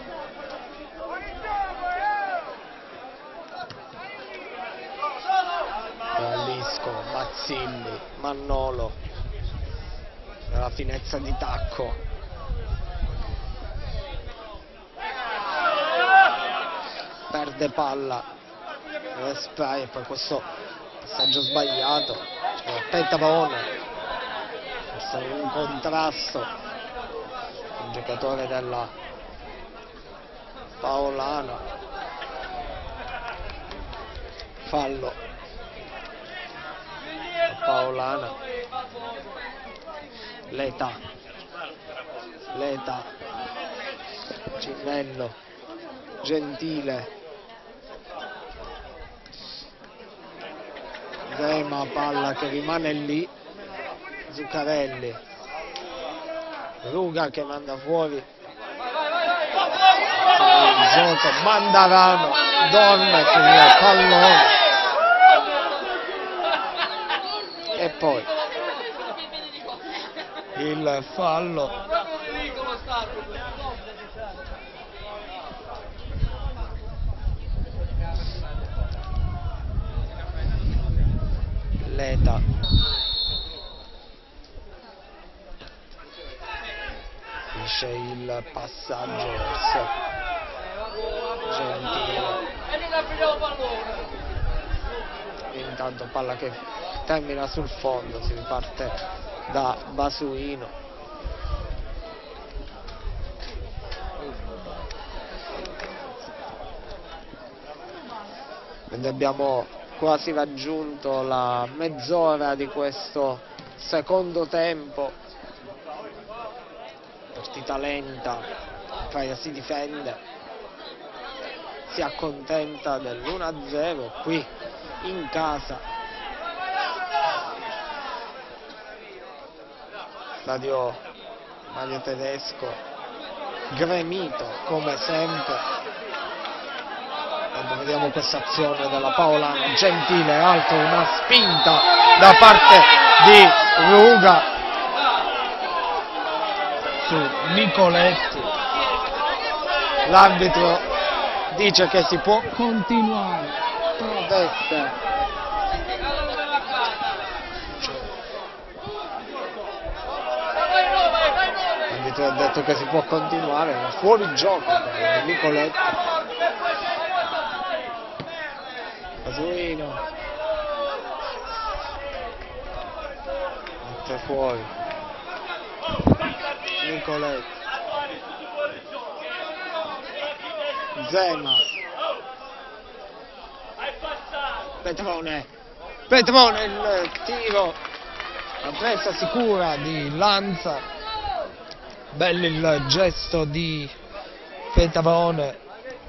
Lisco, Mazzilli, Mannolo, nella finezza di tacco, perde palla, spray, e poi questo passaggio sbagliato, Petrone, questo è un contrasto, un giocatore della Paolana, fallo, la Paolana, Leta, Cinnello, Gentile, Zema, palla che rimane lì, Zuccarelli, Ruga che manda fuori il gioco, Mandarano, Donne sul pallone, e poi il fallo Leta, finisce il passaggio verso Gentile, intanto palla che termina sul fondo, si riparte da Basuino, quindi abbiamo quasi raggiunto la mezz'ora di questo secondo tempo, partita lenta, Praia si difende, si accontenta dell'1-0 qui in casa, stadio Mario Tedesco gremito come sempre. Vediamo questa azione della Paolana, Gentile, altro, una spinta da parte di Ruga su Nicoletti, l'arbitro dice che si può continuare, protesta, l'arbitro ha detto che si può continuare, ma fuori gioco per Nicoletti. Basuino mette fuori Nicoletti, Zema, Petrone, il tiro, la presa sicura di Lanza, bello il gesto di Petrone,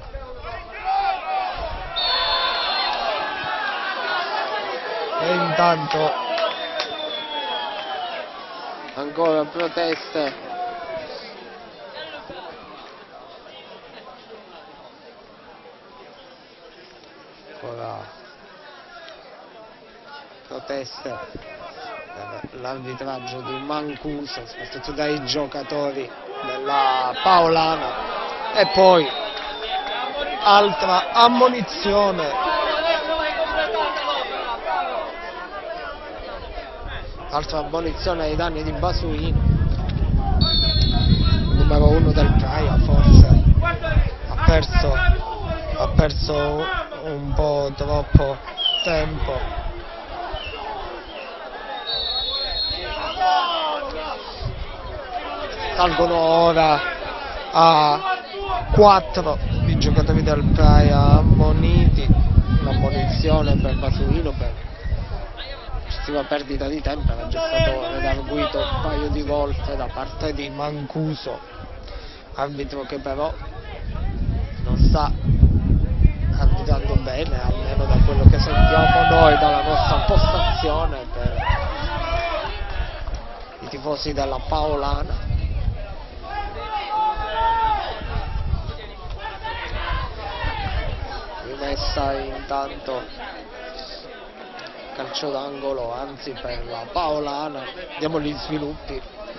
e intanto ancora proteste per l'arbitraggio di Mancuso, soprattutto dai giocatori della Paolana, e poi altra ammonizione ai danni di Basuino, numero 1 del Praia, forse ha perso un po' troppo tempo. salgono ora a 4 i giocatori del Praia ammoniti, un'ammonizione per Basulino per eccessiva perdita di tempo. Era già stato redarguito un paio di volte da parte di Mancuso, arbitro che però non sta arbitrando bene, almeno da quello che sentiamo noi dalla nostra postazione per i tifosi della Paolana. Rimessa intanto, calcio d'angolo, anzi per la Paolana. Vediamo gli sviluppi.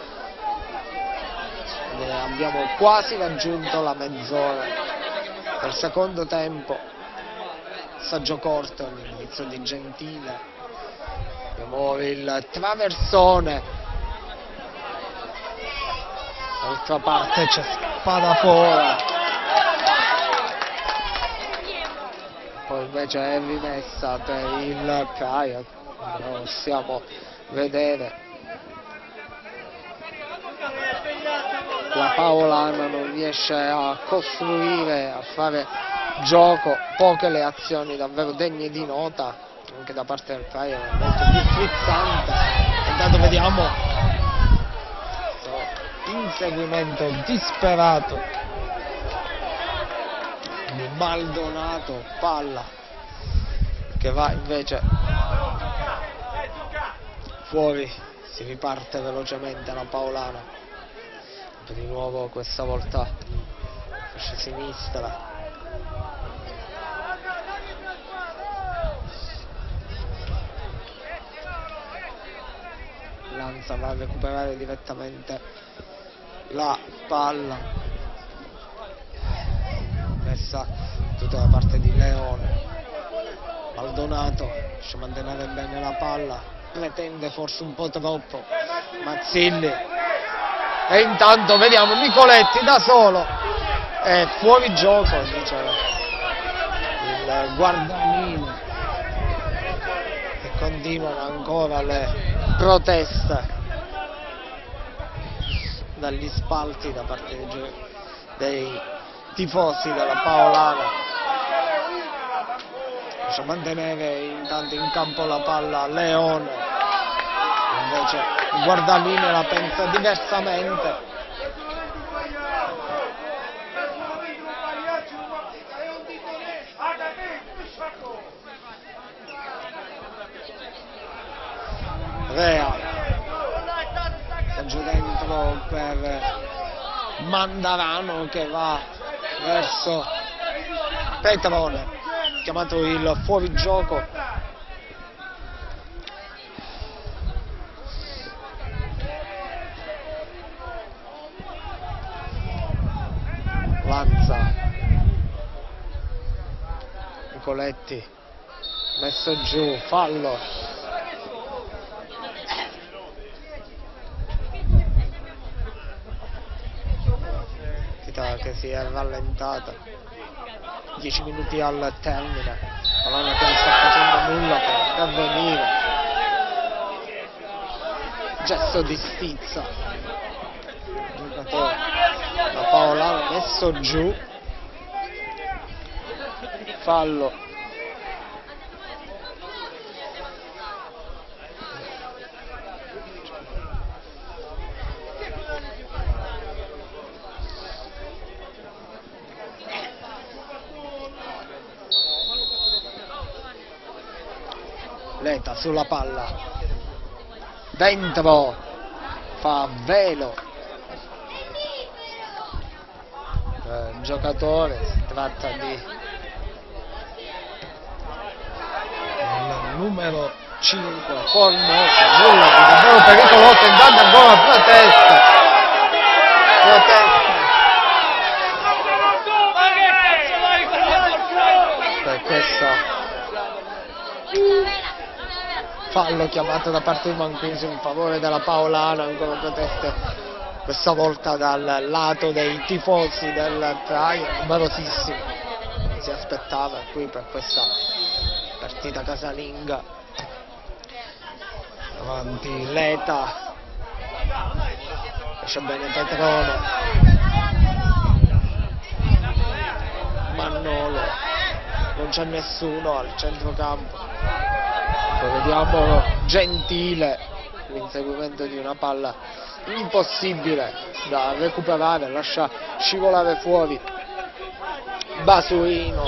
Abbiamo quasi raggiunto la mezz'ora del secondo tempo, passaggio corto all'inizio di Gentile. Abbiamo il traversone, dall'altra parte c'è Spadafora, poi invece è rimessa per il Praia, come possiamo vedere. La Paolana non riesce a costruire, a fare gioco, poche le azioni davvero degne di nota, anche da parte del Praia molto più frizzante. Intanto vediamo inseguimento disperato di Maldonato, palla che va invece fuori, si riparte velocemente la Paolana. Di nuovo questa volta fascia sinistra, Lanza va a recuperare direttamente la palla, messa tutta da parte di Leone. Maldonato riesce a mantenere bene la palla, pretende forse un po' troppo Mazzilli. E intanto vediamo Nicoletti da solo, è fuori gioco, dice il guardamino, e continuano ancora le proteste dagli spalti da parte dei tifosi della Paolana. Riesce a mantenere intanto in campo la palla Leone, invece il guardamino la pensa diversamente. Rea sta giù dentro per Mandarano che va verso Petrone, chiamato il fuorigioco. Lanza, Nicoletti messo giù, fallo. Partita che si è rallentata, 10 minuti al termine, Paolana che non sta facendo nulla per intervenire, gesto di stizza, giocatore la Paolana messo giù, fallo. Leta sulla palla, dentro, fa velo giocatore, si tratta di il numero 5 Formosa, nulla di davvero pericoloso, intanto ancora protesta per questa fallo chiamato da parte di Mancuso in favore della Paolana, ancora proteste questa volta dal lato dei tifosi del Praia, numerosissimi, si aspettava qui per questa partita casalinga. Avanti Leta, esce bene Petrono, Mannolo, non c'è nessuno al centrocampo, poi vediamo Gentile, l'inseguimento di una palla impossibile da recuperare, lascia scivolare fuori Basuino.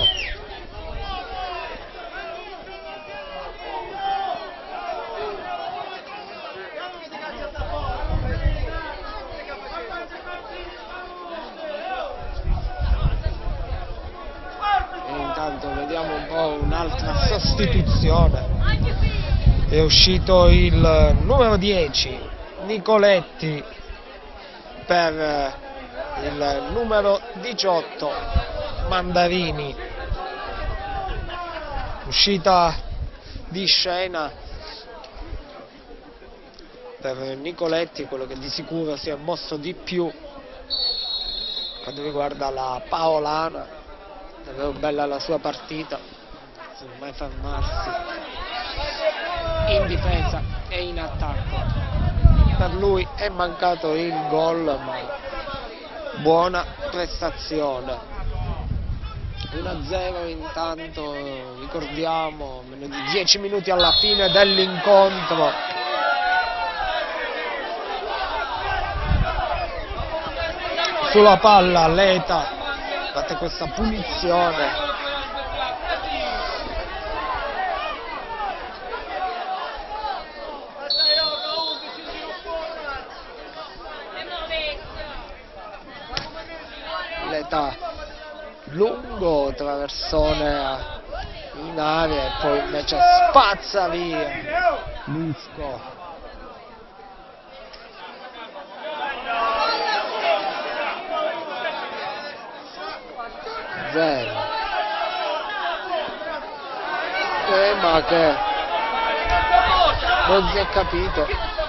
E intanto vediamo un po' un'altra sostituzione. È uscito il numero 10 Nicoletti per il numero 18 Mandarini. Uscita di scena per Nicoletti, quello che di sicuro si è mosso di più quando riguarda la Paolana. Davvero bella la sua partita, senza mai fermarsi in difesa e in attacco. Per lui è mancato il gol, ma buona prestazione. 1-0 intanto, ricordiamo, meno di 10 minuti alla fine dell'incontro. Sulla palla Leta batte questa punizione. Leta lungo, traversone in aria e poi invece spazza via Lusco. Zero. Ma che non si è capito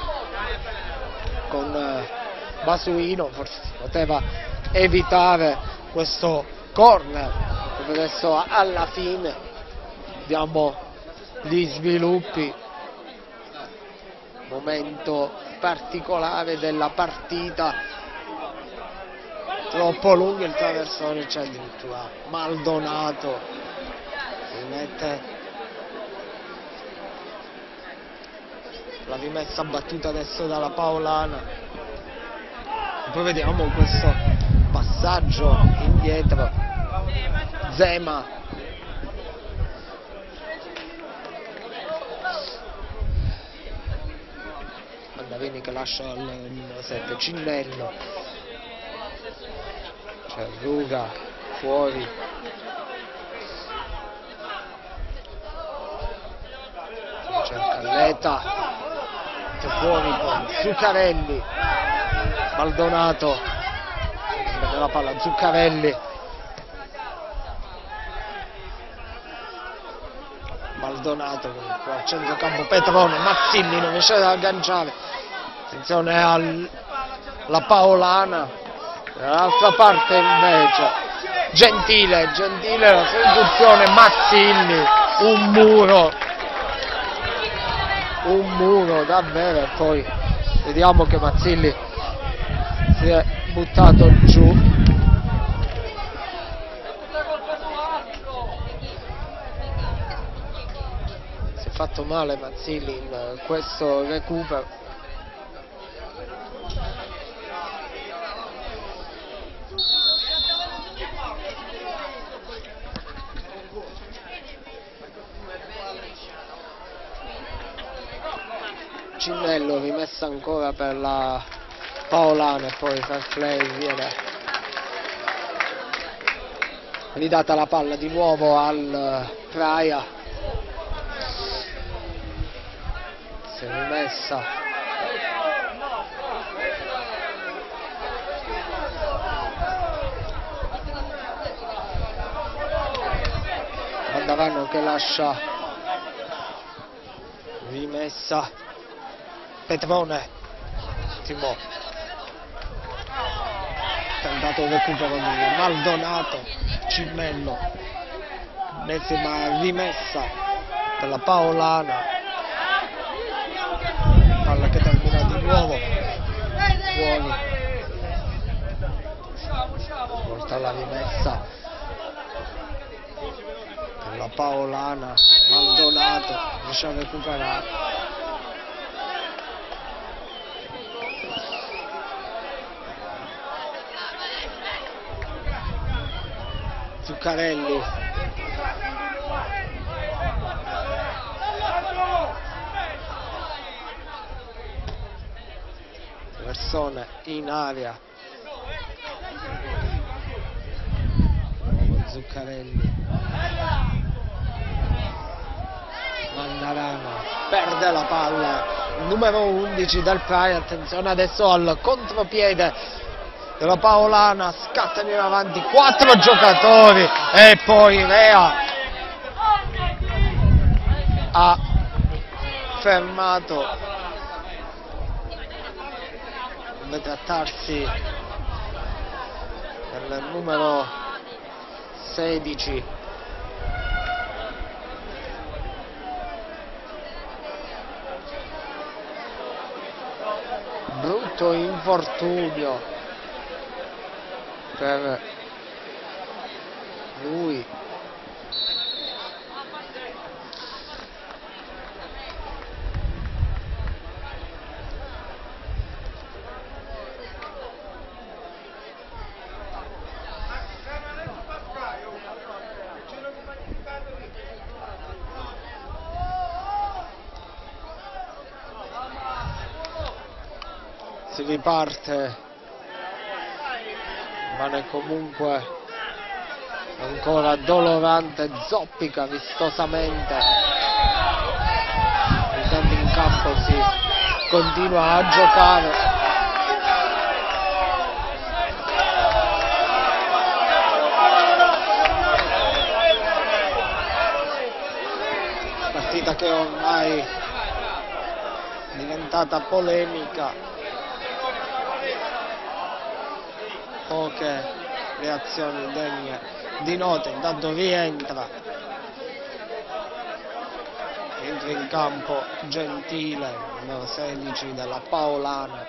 con Basuino, forse poteva evitare questo corner. Adesso alla fine vediamo gli sviluppi, momento particolare della partita, troppo lungo il traversone, c'è addirittura Maldonato si mette la rimessa battuta adesso dalla Paolana. E poi vediamo questo passaggio indietro, Zema, Mandarini che lascia il 7, Cinnello, c'è Ruga fuori, c'è Calletta che fuori con Zuccarelli, Maldonato la palla, Zuccarelli, Maldonato al centrocampo, Petrono, Mazzilli non riesce ad agganciare, attenzione alla Paolana, dall'altra parte invece Gentile la soluzione, Mazzilli, un muro davvero, e poi vediamo che Mazzilli si è buttato giù. Si è fatto male Mazzilli in questo recupero. Cinnello rimessa ancora per la Paolana e poi fair play, viene ridata la palla di nuovo al Praia, si è rimessa Mandarini che lascia rimessa Petrone, Timo, tentato il recupero di Maldonato, Cinnello, ennesima rimessa per la Paolana, palla che termina di nuovo fuori Questa è la rimessa per la Paolana. Maldonato riesce a recuperare. Zuccarelli. Persone in aria. Zuccarelli. Mandarano. Perde la palla. Numero 11 del Praia. Attenzione adesso al contropiede della Paolana. Scattano in avanti 4 giocatori. E poi Rea ha fermato. Deve trattarsi del numero 16. Brutto infortunio per lui. Si riparte, rimane comunque ancora dolorante, zoppica vistosamente. Intanto in campo si continua a giocare. Partita che ormai è diventata polemica. Poche reazioni degne di nota. Intanto rientra in campo Gentile, numero 16 della Paolana.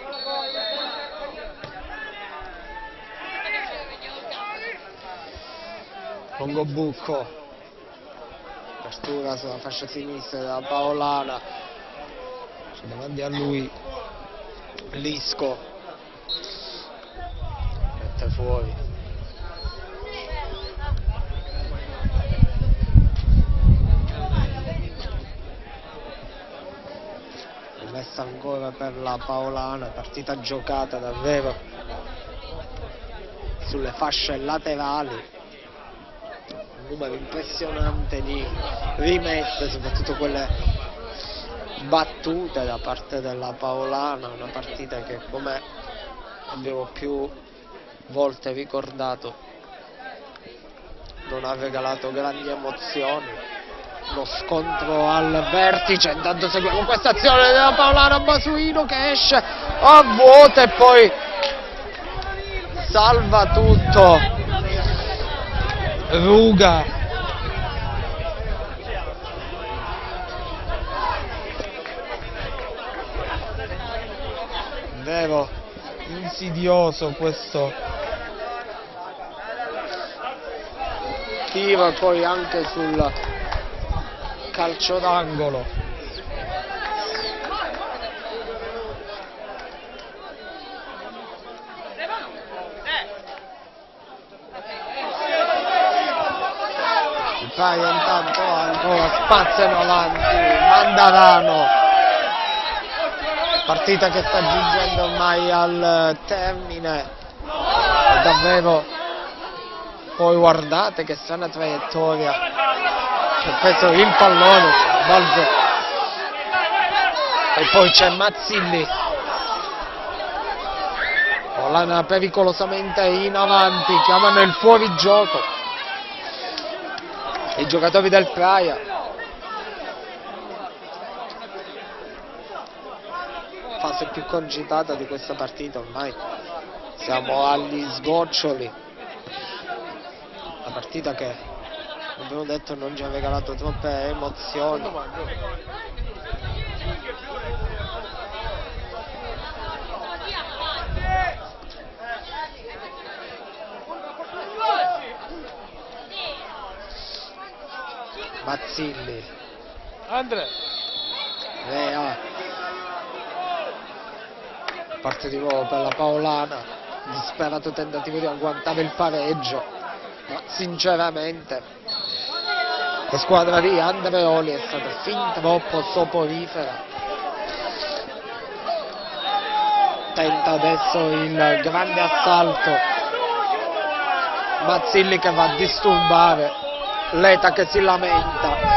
Longobucco, apertura sulla fascia sinistra della Paolana, c'è davanti a lui Lisco. Fuori. Rimessa ancora per la Paolana, partita giocata davvero sulle fasce laterali, un numero impressionante di rimesse, soprattutto quelle battute da parte della Paolana. Una partita che, come abbiamo più volte ricordato, non ha regalato grandi emozioni. Lo scontro al vertice. Intanto seguiamo questa azione della Paolana. Basuino che esce a vuota e poi salva tutto Ruga. Vero insidioso questo tiro, e poi anche sul calcio d'angolo. Il Praia intanto ancora spazio in avanti. Mandarano. Partita che sta giungendo ormai al termine. Davvero. Poi guardate che strana traiettoria, ha preso il pallone, balzo. E poi c'è Mazzilli, Paolana pericolosamente in avanti, chiamano il fuorigioco i giocatori del Praia. Fase più concitata di questa partita, ormai siamo agli sgoccioli. La partita che, come abbiamo detto, non ci ha regalato troppe emozioni. Mazzilli, Andrea, Lea, parte di nuovo per la Paolana, disperato tentativo di agguantare il pareggio, ma sinceramente la squadra di Andreoli è stata fin troppo soporifera. Tenta adesso il grande assalto, Mazzilli che va a disturbare, Leta che si lamenta.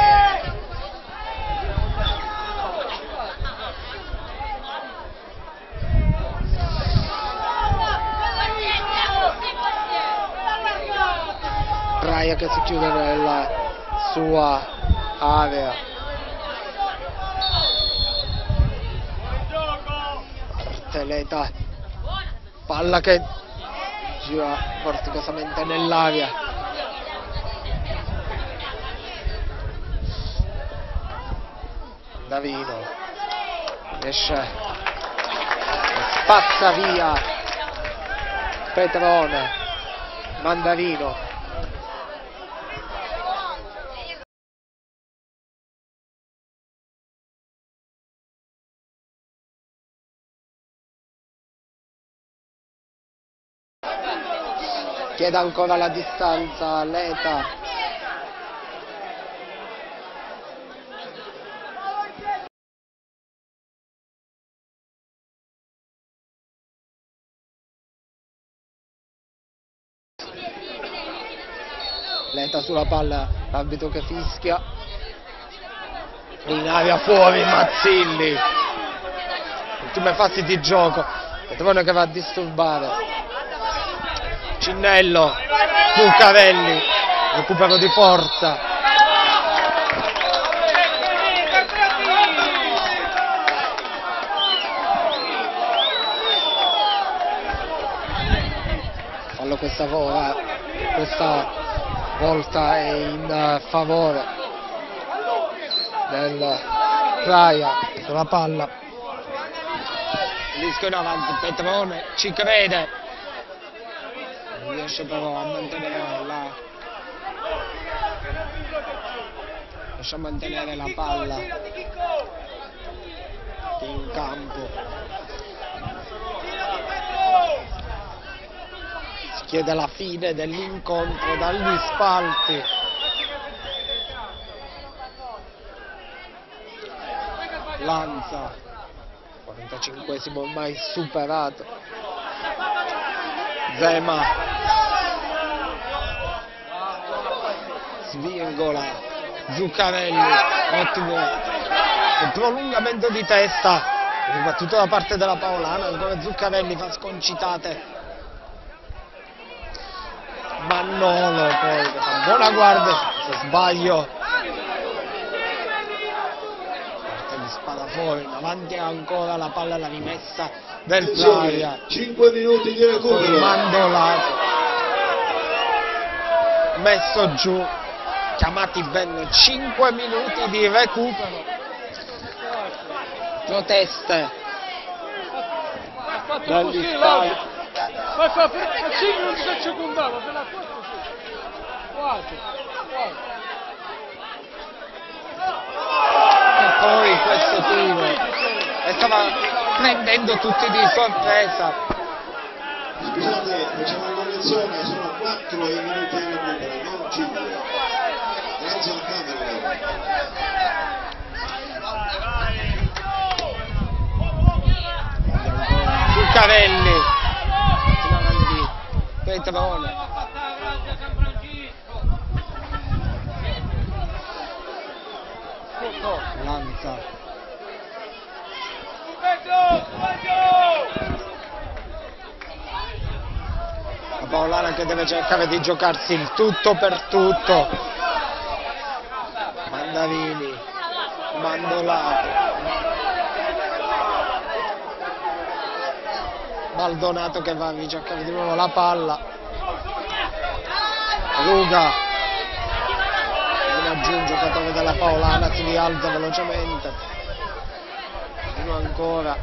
Praia che si chiude nella sua area. Leta, palla che gira vorticosamente nell'aria. Davino riesce, spazza via Petrone. Mandarino, chiede ancora la distanza Leta. Leta sulla palla, l'arbitro che fischia. In aria fuori Mazzilli. Ultime fasi di gioco. Petrone che va a disturbare. Cinnello, Zuccarelli, recupero di forza. Fallo questa volta è in favore del Praia sulla palla. Rischio in avanti, Petrone ci crede. Non riesce però a mantenere la palla in campo. Si chiede la fine dell'incontro dagli spalti. Lanza, 45esimo ormai superato. Zema, svirgola, Zuccarelli, ottimo un prolungamento di testa, battuto da parte della Paolana. Ancora Zuccarelli fa sconcitate. Mannolo poi che fa buona guardia, se sbaglio parte di spada fuori, avanti ancora la palla, la rimessa del Praia. 5 minuti di recupero. Mandolato, messo giù, chiamati ben 5 minuti di recupero. Proteste dagli spalti. Ma fa 5 non si secondava, per la 4. E poi questo tiro e stava prendendo tutti di sorpresa. Scusate, facciamo una correzione, sono 4 i minuti di recupero, non 5. Grazie alla camera. Zuccarelli, Petrone, Lanza, la Paolana che deve cercare di giocarsi il tutto per tutto. Mandarini, Mandolato, Baldonato che va a ricercare di nuovo la palla. Luga, non aggiunge un giocatore della Paolana, si rialza velocemente. Di nuovo ancora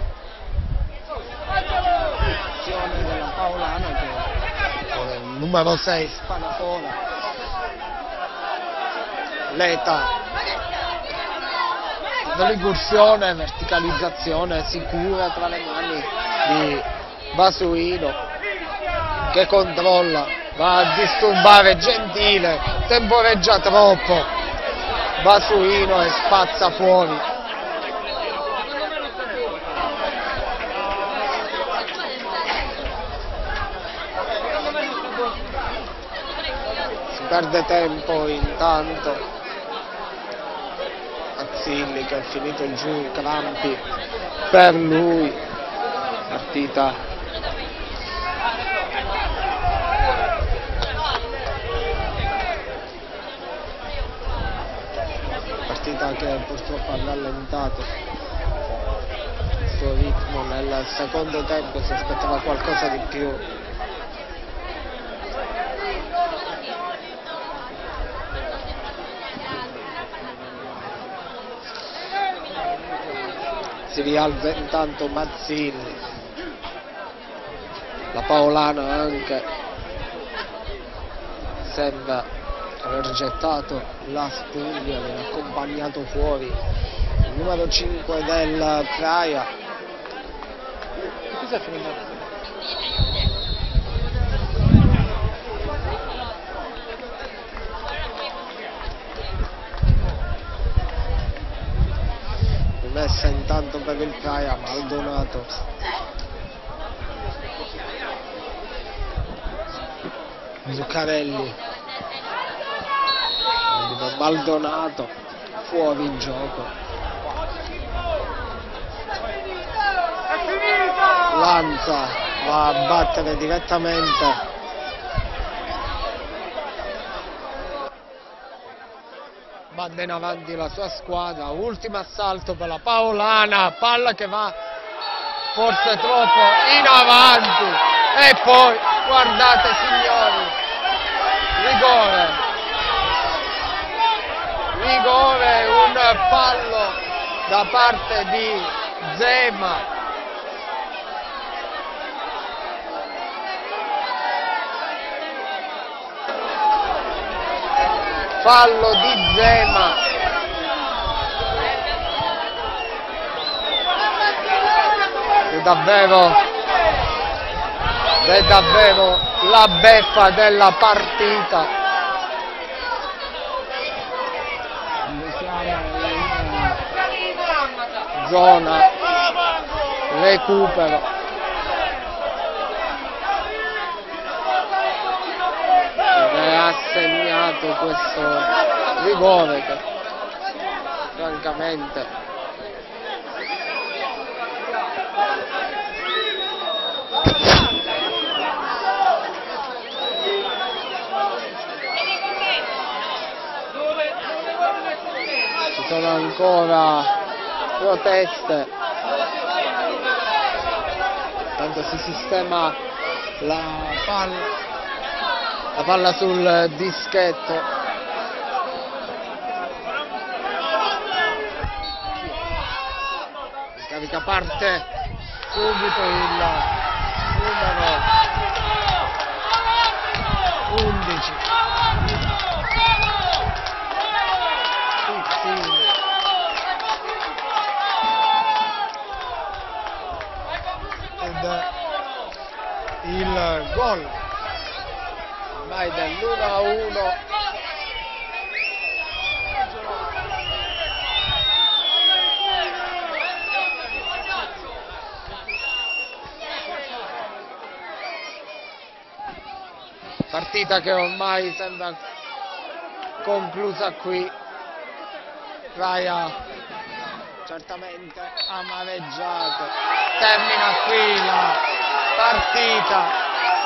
azione della Paolana che con il numero 6 Spanafora l'età dell'incursione, verticalizzazione sicura tra le mani di Basuino, che controlla, va a disturbare Gentile, temporeggia troppo Basuino e spazza fuori. Si perde tempo intanto. Azzilli che è finito giù, crampi per lui, partita che purtroppo ha rallentato il suo ritmo nel secondo tempo, si aspettava qualcosa di più. Si rialza intanto Mazzilli, la Paolana anche sembra aver gettato la spugna, viene accompagnato fuori il numero 5 del Praia. Cos'è finito? Messa intanto per il Praia, Maldonato. Zuccarelli. Maldonato fuori in gioco. Lanza va a battere direttamente manda in avanti la sua squadra, ultimo assalto per la Paolana, palla che va forse troppo in avanti e poi guardate signori, rigore, un fallo da parte di Zema. Fallo di Zema. È davvero la beffa della partita. Zona, recupero. E ha segnato questo rigore che francamente ci sono ancora proteste, tanto si sistema la palla sul dischetto. In carica parte subito il numero 11 Pizzini. Il gol ormai dell'1-1 partita che ormai sembra conclusa qui. Praia certamente amareggiato, termina qui la partita.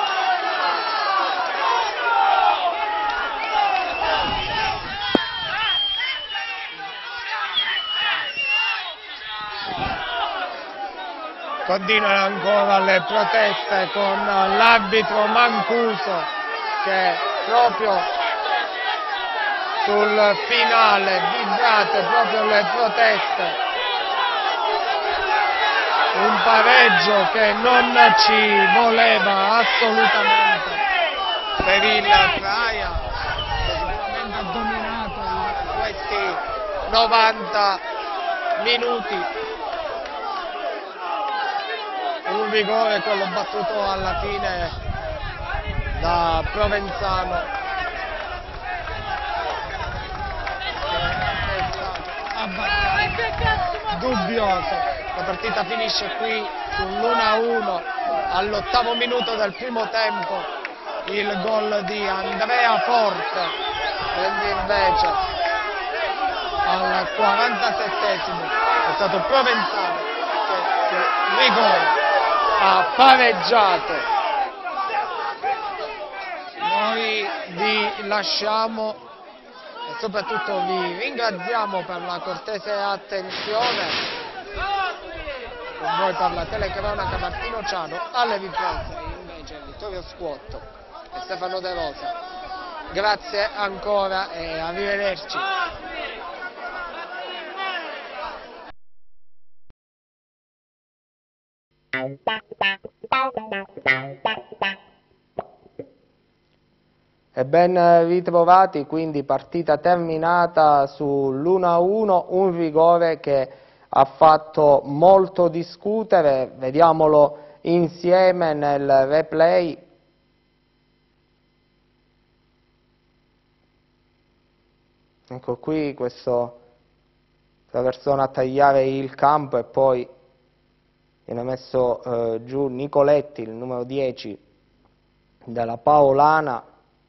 Continuano ancora le proteste con l'arbitro Mancuso che proprio sul finale vibrate proprio le proteste. Un pareggio che non ci voleva assolutamente per il Praia, che sicuramente ha dominato 90 minuti. Un rigore, quello battuto alla fine da Provenzano, che è stato abbastanza dubbioso. La partita finisce qui sull'1-1 all'8° minuto del primo tempo. Il gol di Andrea Forte, mentre invece al 47° è stato Provenzano che sul rigore ha pareggiato. Noi vi lasciamo e soprattutto vi ringraziamo per la cortese attenzione. Con voi per la telecronaca Martino Ciano, alle riprese invece Vittorio Squotto e Stefano De Rosa. Grazie ancora e arrivederci. E ben ritrovati, quindi partita terminata sull'1-1, un rigore che ha fatto molto discutere. Vediamolo insieme nel replay. Ecco qui questa persona a tagliare il campo e poi viene messo giù Nicoletti, il numero 10 della Paolana,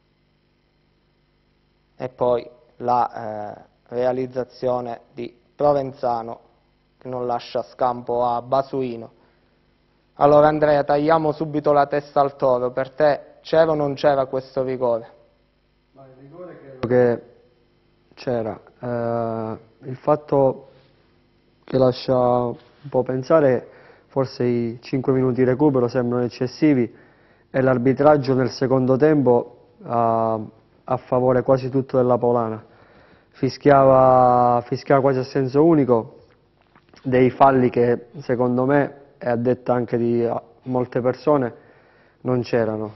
e poi la realizzazione di Provenzano che non lascia scampo a Basuino. Allora Andrea, tagliamo subito la testa al toro. Per te c'era o non c'era questo rigore? Ma il rigore credo che c'era. Il fatto che lascia un po' pensare, forse i 5 minuti di recupero sembrano eccessivi e l'arbitraggio nel secondo tempo a favore quasi tutto della Paolana. Fischiava quasi a senso unico dei falli che secondo me, e a detta anche di molte persone, non c'erano.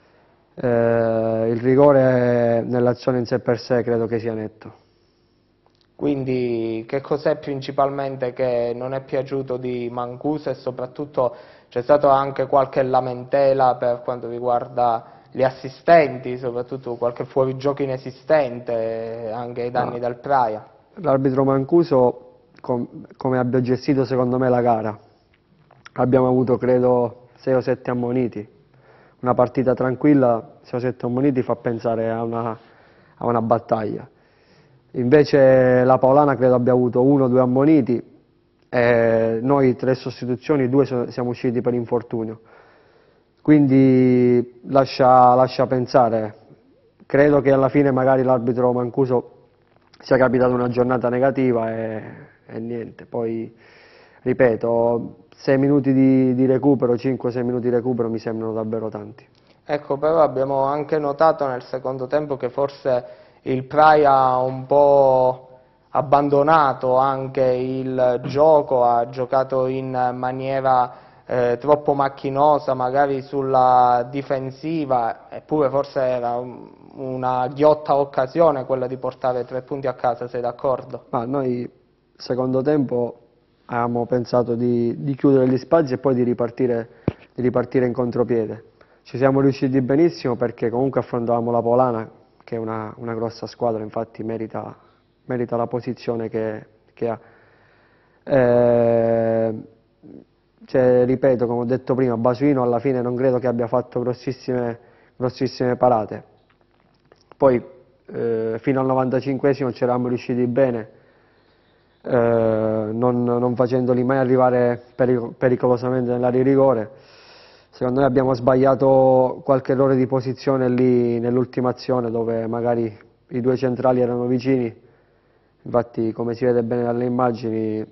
Il rigore nell'azione in sé per sé credo che sia netto. Quindi che cos'è principalmente che non è piaciuto di Mancuso, e soprattutto c'è stato anche qualche lamentela per quanto riguarda gli assistenti, soprattutto qualche fuorigioco inesistente anche ai danni del Praia? L'arbitro Mancuso come abbia gestito secondo me la gara. Abbiamo avuto credo 6 o 7 ammoniti. Una partita tranquilla, 6 o 7 ammoniti fa pensare a una battaglia. Invece la Paolana credo abbia avuto 1 o 2 ammoniti e noi 3 sostituzioni, 2 siamo usciti per infortunio. Quindi lascia pensare. Credo che alla fine magari l'arbitro Mancuso sia capitato una giornata negativa e niente. Poi, ripeto, 6 minuti di recupero, 5-6 minuti di recupero mi sembrano davvero tanti. Ecco, però abbiamo anche notato nel secondo tempo che forse il Praia ha un po' abbandonato anche il gioco, ha giocato in maniera troppo macchinosa, magari sulla difensiva, eppure forse era una ghiotta occasione quella di portare 3 punti a casa, sei d'accordo? Ma noi, secondo tempo, avevamo pensato di chiudere gli spazi e poi di ripartire in contropiede. Ci siamo riusciti benissimo perché comunque affrontavamo la Paolana, che è una grossa squadra, infatti merita la posizione che ha. Cioè, ripeto, come ho detto prima, Basuino alla fine non credo che abbia fatto grossissime parate. Poi fino al 95esimo ci eravamo riusciti bene, non facendoli mai arrivare pericolosamente nell'area di rigore. Secondo me abbiamo sbagliato qualche errore di posizione lì nell'ultima azione dove magari i 2 centrali erano vicini, infatti come si vede bene dalle immagini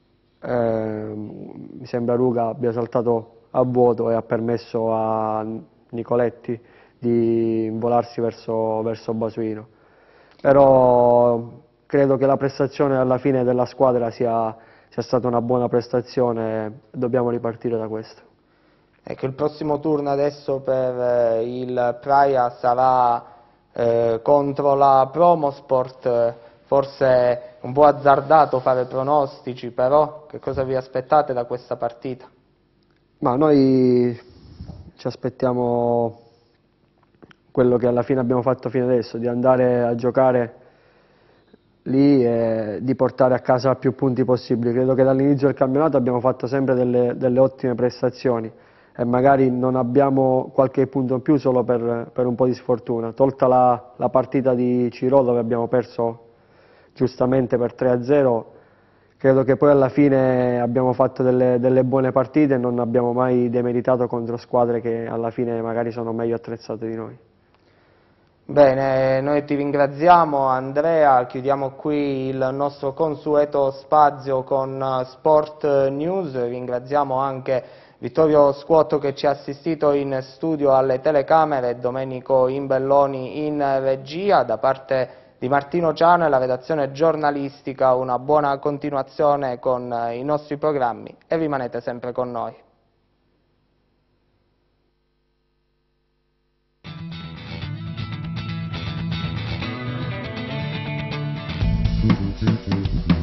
mi sembra Ruga abbia saltato a vuoto e ha permesso a Nicoletti di involarsi verso Basuino. Però credo che la prestazione alla fine della squadra sia stata una buona prestazione e dobbiamo ripartire da questo. Ecco, il prossimo turno adesso per il Praia sarà contro la Promosport forse un po' azzardato fare pronostici, però che cosa vi aspettate da questa partita? Ma noi ci aspettiamo quello che alla fine abbiamo fatto fino adesso, di andare a giocare lì e di portare a casa più punti possibili. Credo che dall'inizio del campionato abbiamo fatto sempre delle ottime prestazioni e magari non abbiamo qualche punto in più solo per un po' di sfortuna. Tolta la partita di Ciro dove abbiamo perso giustamente per 3-0, credo che poi alla fine abbiamo fatto delle buone partite e non abbiamo mai demeritato contro squadre che alla fine magari sono meglio attrezzate di noi. Bene, noi ti ringraziamo Andrea, chiudiamo qui il nostro consueto spazio con Sport News, ringraziamo anche Vittorio Squotto che ci ha assistito in studio alle telecamere e Domenico Imbelloni in regia. Da parte di Martino Ciano e la redazione giornalistica una buona continuazione con i nostri programmi e rimanete sempre con noi. Thank you.